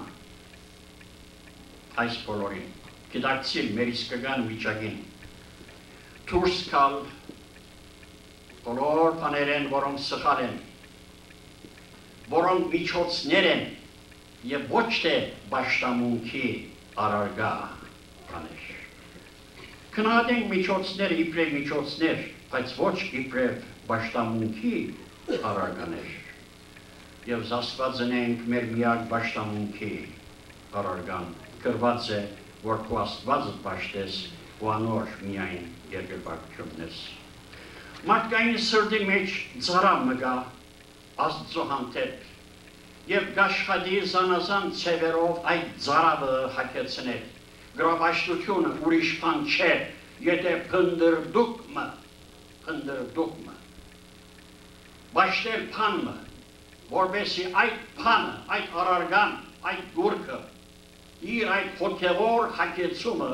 այս բոլորին, գիտակցիլ մեր իսկական վիճակին, թուրս կալ բոլոր բաներ են, որոնք սխալ են, որոնք միջոցներ են և ոչ թե բաշտամունքի արարգա բաներ։ Քննադենք միջոցները իբրև միջոցներ, բայց ոչ իբրև բաշտամունքի արարգաներ։ Եվ զասվածն ենք մեր միակ բաշտամունքի արարգան, գրված է, որ քո Աստվածդ բաշտես ու անոր միայն երկրպագությունն ես։ Մարդկային սրտի մեջ ծարավ մգա Աստծո հանդեպ և գաշխատի զանազան ծևերով այդ ծարավը հակեցնել։ Գրավաշտությունը ուրիշ բան չէ, եթե փնդրդուկմը, փնդրդուկմը, բաշտել բանը, որպեսզի այդ բանը, այդ արարգան, այդ գուրքը, իր այդ հոգևոր հակեցումը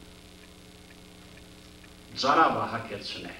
ծարավը հակեցնե։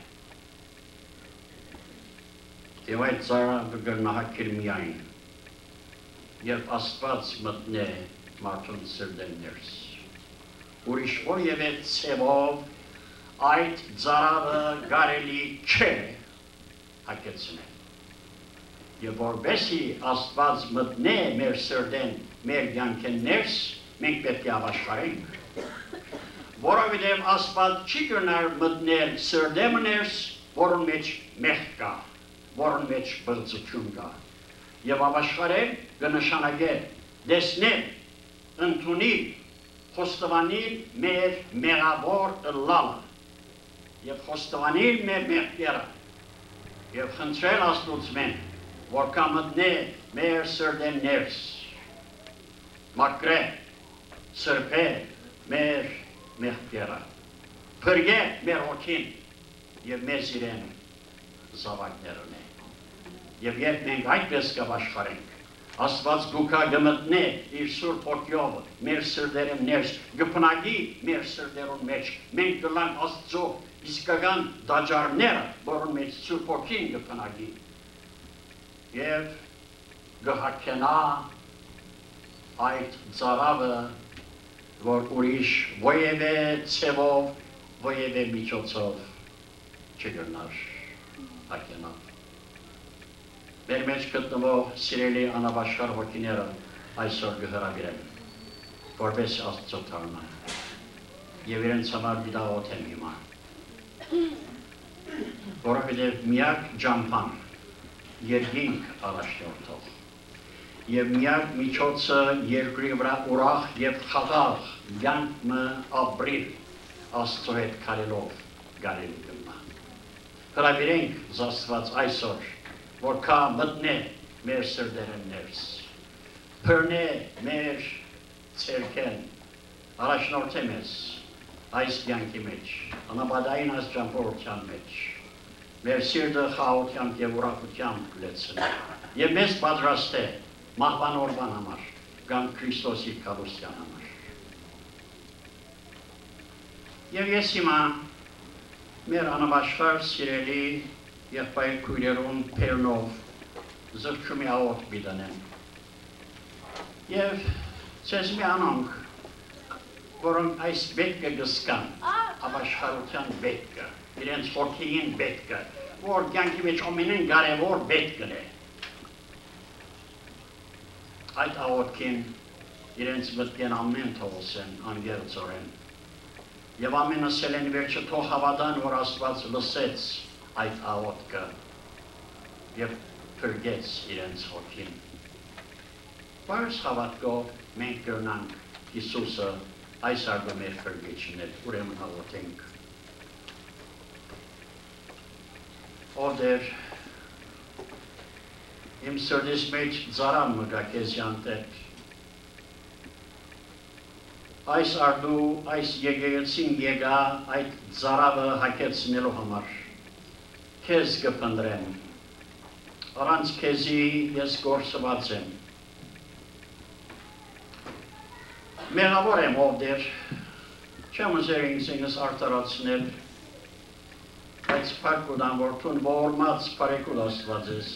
Եվ այդ ծարավը գնահակիր միայն, երբ Աստված մտնե մարդուն սրտեն ներս։ Ուրիշ որևէ ցևով այդ ծարավը կարելի չէ հակեցնել։ Եվ որպեսզի Աստված մտնե մեր սրտեն, մեր կյանքեն ներս, մենք պետք է ապաշխարենք։ Որովհետև Աստված չի կրնար մտնել սրտեմը ներս, որոն մեջ մեղք կա, որոն մեջ բղծություն կա։ Եվ ապաշխարել կնշանակե դեսնել, ընդունել, խոստովանել մեր մեղավոր ըլլալը և խոստովանել մեր մեղքերը և խնդրել Աստուծմեն, որ կա մտնե մեր սրտեն ներս, մակրե, սրբե մեր մեղքերը, փրկե մեր հոգին և մեզ իրեն զավակներն է։ Եվ երբ մենք այդպես կապաշխարենք, Աստված գուքա գմտնե իր սուրբ հոգիով մեր սրտերեն ներս, գպնագի մեր սրտերուն մեջ, մենք կլանք Աստծո իսկական դաջարները, որոն մեջ սուրբ հոգին գպնագի և գհակենա այդ ծարավը, որ ուրիշ ոևէ ցևով, ոևէ միջոցով չգրնար հակենա։ Մեր մեջ գտնվող սիրելի անապաշխար հոգիները այսօր կհրավիրեմ, որպես Աստծո դառնան, և իրենց համար դիտաղոթեմ հիմա, որովհետև միակ ճամփան երկինք առաջնորդող և միակ միջոցը երկրի վրա ուրախ և խաղաղ կյանքը ապրիլ Աստծո հետ քարելով գարելի կմնա։ Հրավիրենք Աստված այսօր, որ կա մտնե մեր սրտերեն ներս, փրնե մեր ցերքեն, առաջնորդե մեզ այս կյանքի մեջ, անապատային այս ճամփորդության մեջ, մեր սիրտը խաղաղությամբ և ուրախությամբ լեցնե, և մեզ պատրաստե մահվան օրվան համար, կամ Քրիստոսի կառուցության համար։ Եվ ես հիմա մեր անապաշխար սիրելի եղբայր քույրերուն փերնով զղջումի աղոթք բիդանեմ։ Եվ ցեզ մի անոնք, որոնք այս բետքը գսկան, ապաշխարության բետքը, իրենց հոգիին բետքը, որ կյանքի մեջ ամենեն կարևոր բետքն է, այդ աղոթքին իրենց մտքեն ամեն թողոսեն անգերծորեն եւ ամեն ասելեն վերջը թող հավատան որ Աստված լսեց այդ աղոթքը եւ փրկեց իրենց հոգին Բայց հավատքով մենք կրնանք Հիսուսը այս արգը մեր փրկիչներ ուրեմն աղոթենք Ով դեր իմ սրտիս մեջ ծարան մգա քեզ յանտեր Այս արդու, այս եկեղեցին եկա այդ ծարավը հակեցնելու համար քեզ կփնտրեմ առանց քեզի ես գործված եմ Մեղավոր եմ ով դեր չեմ ուզեր ինձ արտարացնել Այս փառքուդան որթուն ողորմած բարեկուլ Աստված ես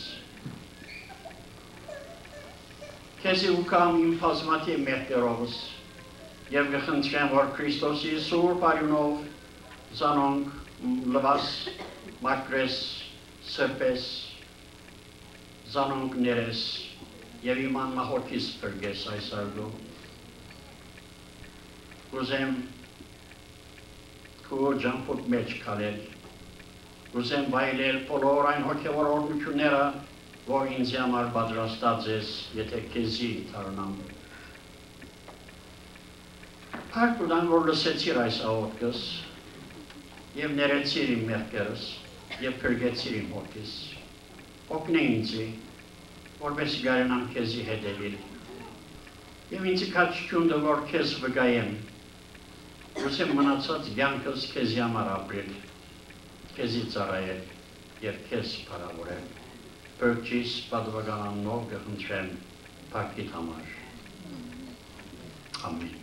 Քեզի ուկամ իմ բազմաթիվ մեղքերովս եւ կխնդրեմ որ Քրիստոսի սուրբ արյունով զանոնք լվաս մակրես սրպես զանոնք ներես եւ իմ անմահորդիս փրկես այս արգո Ուզեմ քո ջանքոտ մեջ քալել Ուզեմ բայլել բոլոր այն հոգևոր օրհնությունները որ ինձ համար պատրաստած ես եթե քեզի դառնամ Փառքուդան որ լսեցիր այս աղոթքս եւ ներեցիր իմ մեղքերս եւ փրկեցիր իմ հոգիս օգնի ինձ որպես գարենամ քեզի հետևել եւ ինձ քաչքունդը որ քեզ վգայեմ Ուսեմ մնացած կյանքս քեզի համար ապրել քեզի ծառայել եւ քեզ փառավորել Փրկիչ պատվականանով կխնդրեմ փառքիդ համար Ամեն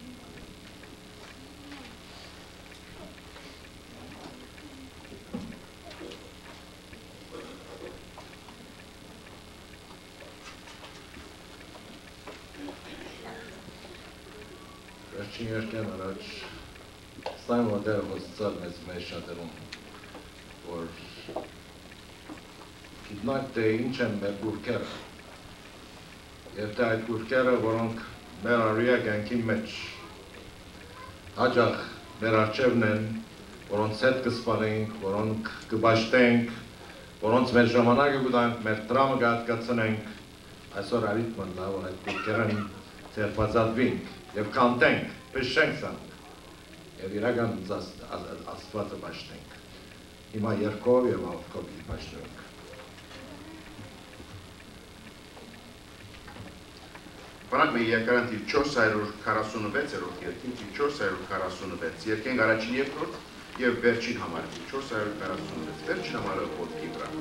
Վերջին երկեն առաջ ստայն մոդեր հոսցար մեզ մեր շատերում, որ գիտնակ թե ինչ են մեր գուրկերը, և թե այդ գուրկերը, որոնք մեր արույա գանքի մեջ հաջախ մեր արջևն են, որոնց հետ կսպարենք, որոնք կբաշտենք, որոնց մեր ժամանակը կուտանք, մեր տրամը կատկացնենք, այսօր արիտ մնլա, որ այդ գուրկերն ձերբազատվինք, և կանտենք, պշենք սանք, և իրական աստվածը բաշտենք, հիմա երկով և աղոթքով բաշտենք։
Բանակ մեր երկարան թիվ չորս հարյուր քառասունվեց-րդ երկին, թիվ չորս հարյուր քառասունվեց, երկենք առաջին երկրորդ և վերջին համարը, թիվ չորս հարյուր քառասունվեց, վերջին համարը ոտքի վրա։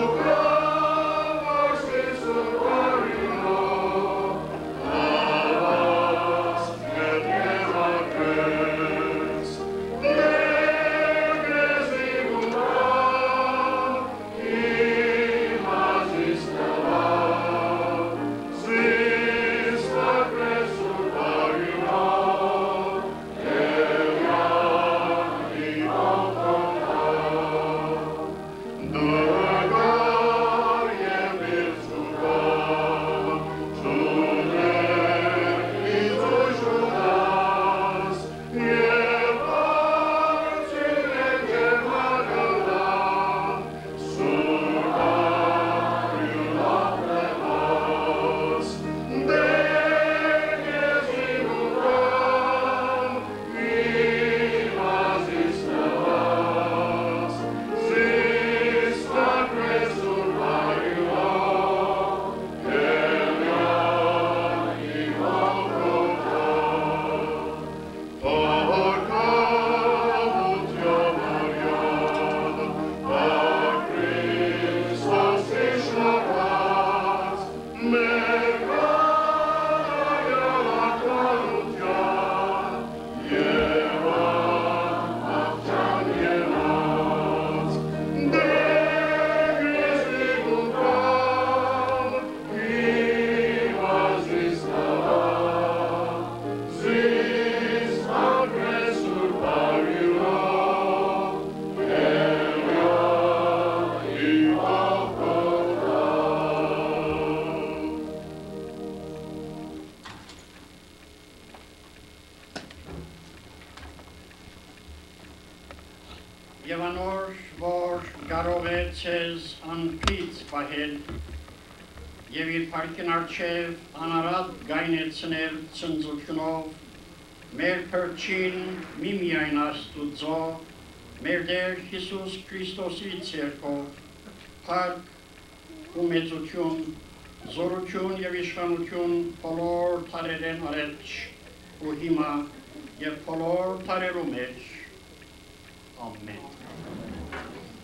Oh
եւ անոր, որ կարող է ցեզ անփից պահել եւ իր փառքին առջև անարատ գայնեցնել ցնծությունով մեր փրկին միմիայն Աստուծո մեր Տեր Հիսուս Քրիստոսի ցերկով փառք ու մեծություն զորություն եւ իշխանություն բոլոր տարերեն արեջ ու հիմա եւ բոլոր տարերու մեջ ամեն